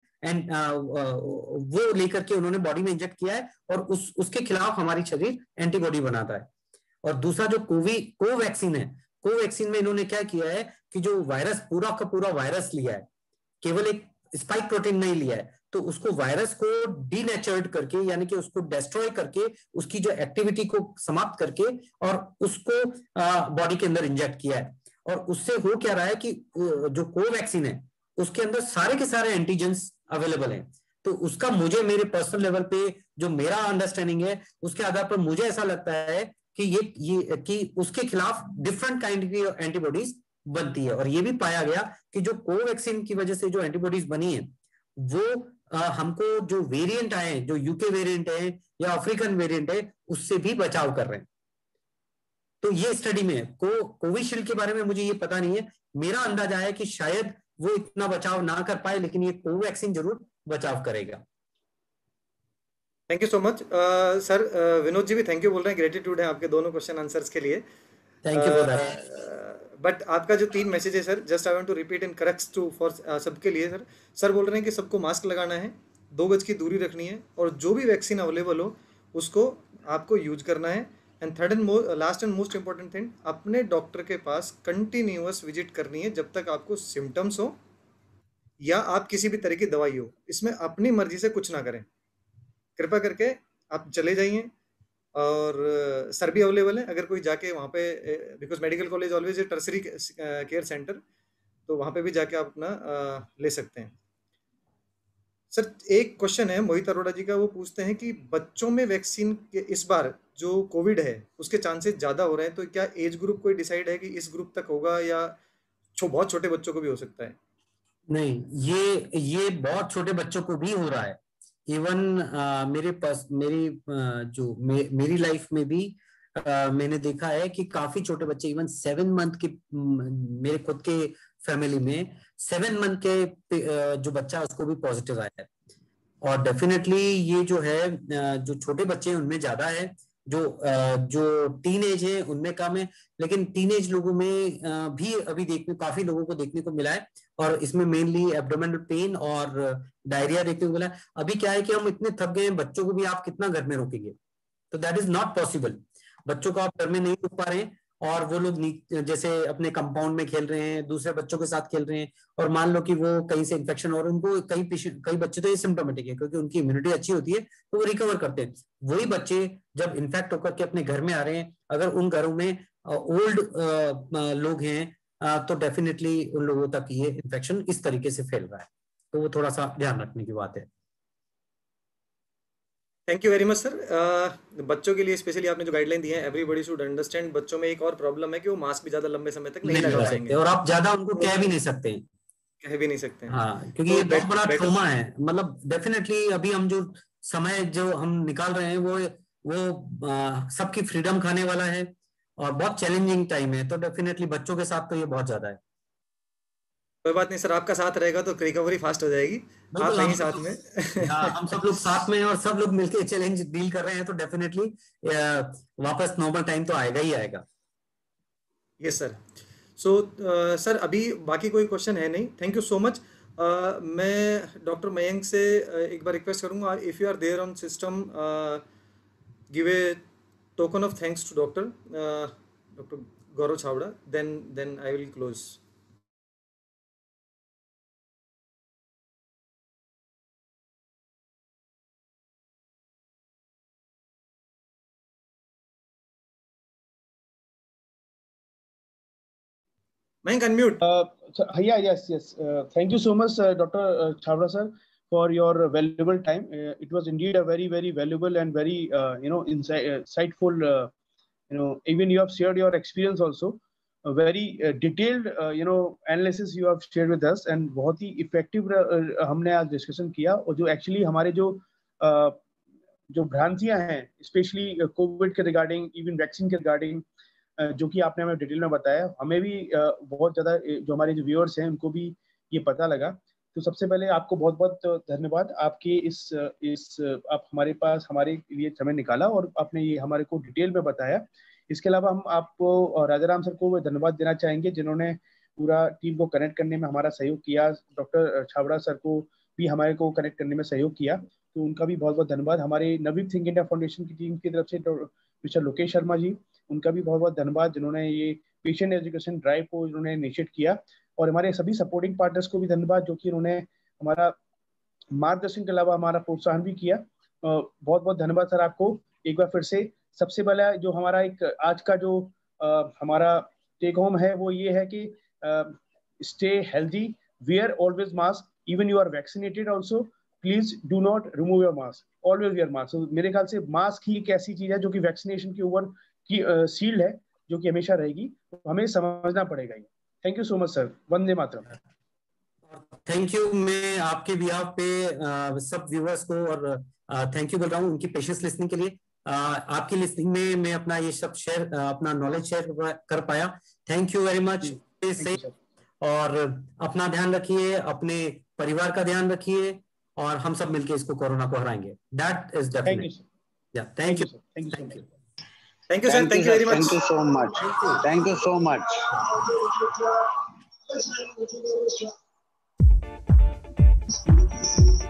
वो लेकर के उन्होंने बॉडी में इंजेक्ट किया है, और उसके खिलाफ हमारी शरीर एंटीबॉडी बनाता है। और दूसरा जो कोवैक्सीन है, कोवैक्सीन में इन्होंने क्या किया है कि जो वायरस पूरा का पूरा वायरस लिया है, केवल एक स्पाइक प्रोटीन नहीं लिया है, तो उसको वायरस को डीनेचर्ड करके, यानी कि उसको डिस्ट्रॉय करके, उसकी जो एक्टिविटी को समाप्त करके, और उसको बॉडी के अंदर इंजेक्ट किया है। और उससे हो क्या रहा है कि जो कोवैक्सीन है उसके अंदर सारे के सारे एंटीजेंस अवेलेबल हैं। तो उसका मुझे मेरे पर्सनल लेवल पे जो मेरा अंडरस्टैंडिंग है उसके आधार पर मुझे ऐसा लगता है कि ये कि उसके खिलाफ डिफरेंट काइंड की एंटीबॉडीज बनती है। और ये भी पाया गया कि जो कोवैक्सीन की वजह से जो एंटीबॉडीज बनी है वो हमको जो वेरिएंट आए, जो यूके वेरिएंट है या अफ्रीकन वेरिएंट है, उससे भी बचाव कर रहे हैं। तो ये स्टडी में कोविशील्ड के बारे में मुझे ये पता नहीं है, मेरा अंदाजा है कि शायद वो इतना बचाव ना कर पाए, लेकिन ये कोवैक्सीन जरूर बचाव करेगा। Thank you so much sir. Vinod ji भी थैंक यू बोल रहे हैं, ग्रेटिट्यूड है आपके दोनों क्वेश्चन आंसर्स के लिए। Thank you for that. But आपका जो 3 मैसेज है sir, just I want to repeat in corrects to for सबके लिए सर। सर बोल रहे हैं कि सबको मास्क लगाना है, 2 गज की दूरी रखनी है, और जो भी वैक्सीन अवेलेबल हो उसको आपको यूज करना है। And third and last and most important thing, अपने डॉक्टर के पास कंटिन्यूअस विजिट करनी है जब तक आपको सिम्टम्स हो या आप किसी भी तरह की दवाई हो। इसमें अपनी मर्जी से कुछ ना करें, कृपया करके आप चले जाइए। और सर भी अवेलेबल है, अगर कोई जाके वहाँ पे, because medical college always a tertiary care center, तो वहाँ पे भी जाके आप अपना ले सकते हैं। सर एक क्वेश्चन है मोहित अरोड़ा जी का, वो पूछते हैं कि बच्चों में वैक्सीन के इस बार जो कोविड है उसके चांसेस ज़्यादा हो रहे हैं, तो क्या एज ग्रुप कोई डिसाइड है कि इस ग्रुप तक होगा या बहुत छोटे बच्चों को भी हो सकता है? नहीं, ये बहुत छोटे बच्चों को भी हो रहा है। इवन मेरे पास मेरी लाइफ में भी मैंने देखा है कि काफी छोटे बच्चे, इवन 7 मंथ के, मेरे खुद के फैमिली में 7 मंथ के जो बच्चा है उसको भी पॉजिटिव आया है। और डेफिनेटली ये जो है जो छोटे बच्चे हैं उनमें ज्यादा है, जो टीन एज है उनमें कम है, लेकिन टीन एज लोगों में भी अभी काफी लोगों को देखने को मिला है। और इसमें मेनली एब्डोमिनल पेन और डायरिया देखने को मिला है। अभी क्या है कि हम इतने थक गए हैं, बच्चों को भी आप कितना घर में रोकेंगे, तो दैट इज नॉट पॉसिबल। बच्चों को आप घर में नहीं रोक पा रहे हैं, और वो लोग जैसे अपने कंपाउंड में खेल रहे हैं, दूसरे बच्चों के साथ खेल रहे हैं, और मान लो कि वो कहीं से इन्फेक्शन, और उनको कई बच्चे तो ये सिम्टोमेटिक है क्योंकि उनकी इम्यूनिटी अच्छी होती है तो वो रिकवर करते हैं। वही बच्चे जब इन्फेक्ट होकर के अपने घर में आ रहे हैं, अगर उन घरों में ओल्ड लोग हैं तो डेफिनेटली उन लोगों तक ये इन्फेक्शन इस तरीके से फैल रहा है। तो वो थोड़ा सा ध्यान रखने की बात है। Thank you very much sir. बच्चों के लिए स्पेशली आपने जो गाइडलाइन दी है, एवरीबॉडी शुड अंडरस्टैंड। बच्चों में एक और प्रॉब्लम है कि वो मास्क भी ज़्यादा लंबे समय तक नहीं लगा पाएंगे, और आप ज्यादा उनको कह भी नहीं सकते। कह भी नहीं सकते हैं। हाँ, क्योंकि तो ये बहुत बड़ा ट्रॉमा है। मतलब डेफिनेटली अभी हम जो समय जो हम निकाल रहे हैं वो सबकी फ्रीडम खाने वाला है, और बहुत चैलेंजिंग टाइम है। तो डेफिनेटली बच्चों के साथ तो ये बहुत ज्यादा है। कोई बात नहीं सर, आपका साथ रहेगा तो रिकवरी फास्ट हो जाएगी। आप बिल्कुल, हैं हम ही साथ में। हम सब लोग साथ में हैं, और सब लोग मिलकर चैलेंज डील कर रहे हैं, तो डेफिनेटली वापस नॉर्मल टाइम तो आएगा ही आएगा। Yes sir. सो सर अभी बाकी कोई क्वेश्चन है नहीं, थैंक यू सो मच। मैं डॉक्टर मयंक से एक बार रिक्वेस्ट करूंगा, if you are there on system, give a token of thanks to doctor Gaurav छावड़ा, then I will close. Mayank unmute. Yes. Thank you so much, Dr. Chavda sir, for your valuable time. It was indeed a very, very valuable and very, insightful. Even you have shared your experience also. Very detailed analysis you have shared with us, and बहुत ही effective हमने आज discussion किया। और जो actually हमारे जो भ्रांतियां हैं, स्पेशली कोविड के रिगार्डिंग, इवन वैक्सीन के रिगार्डिंग, जो कि आपने हमें डिटेल में बताया, हमें भी बहुत ज़्यादा, जो हमारे जो व्यूअर्स हैं उनको भी ये पता लगा। तो सबसे पहले आपको बहुत बहुत धन्यवाद, आपके आप हमारे पास हमारे लिए समय निकाला और आपने ये हमारे को डिटेल में बताया। इसके अलावा हम आपको राजाराम सर को धन्यवाद देना चाहेंगे, जिन्होंने पूरा टीम को कनेक्ट करने में हमारा सहयोग किया। डॉक्टर छाबड़ा सर को भी हमारे को कनेक्ट करने में सहयोग किया, तो उनका भी बहुत बहुत धन्यवाद। हमारे नवीन थिंक इंडिया फाउंडेशन की टीम की तरफ से मिस्टर लोकेश शर्मा जी, उनका भी बहुत बहुत धन्यवाद, जिन्होंने ये पेशेंट एजुकेशन ड्राइव को इन्होंने इनिशिएट किया। और हमारे सभी सपोर्टिंग पार्टनर्स को भी धन्यवाद, जो कि उन्होंने हमारा मार्गदर्शन के अलावा हमारा प्रोत्साहन भी किया। बहुत बहुत धन्यवाद सर आपको एक बार फिर से। सबसे पहला जो हमारा एक आज का जो हमारा टेक होम है वो ये है कि stay healthy, wear always mask, even you are vaccinated also, please do not remove your mask, always wear mask। So, मेरे ख्याल से मास्क ही एक ऐसी चीज है जो कि वैक्सीनेशन के ऊपर की सील्ड है, जो कि हमेशा रहेगी, तो हमें समझना पड़ेगा ये। Thank you so much sir, Vande Mataram. Thank you. मैं आपके बिहाफ पे सब व्यूअर्स को और थैंक यू बोल रहा हूँ उनकी पेशेंस लिसनिंग के लिए। आपकी लिसनिंग में मैं अपना ये सब शेयर, अपना नॉलेज शेयर कर पाया। Thank you very much. और अपना ध्यान रखिए, अपने परिवार का ध्यान रखिए, और हम सब मिलके इसको कोरोना को हराएंगे। That is definite. या thank you, thank you, thank you, thank you sir, thank you very much, thank you so much, thank you so much.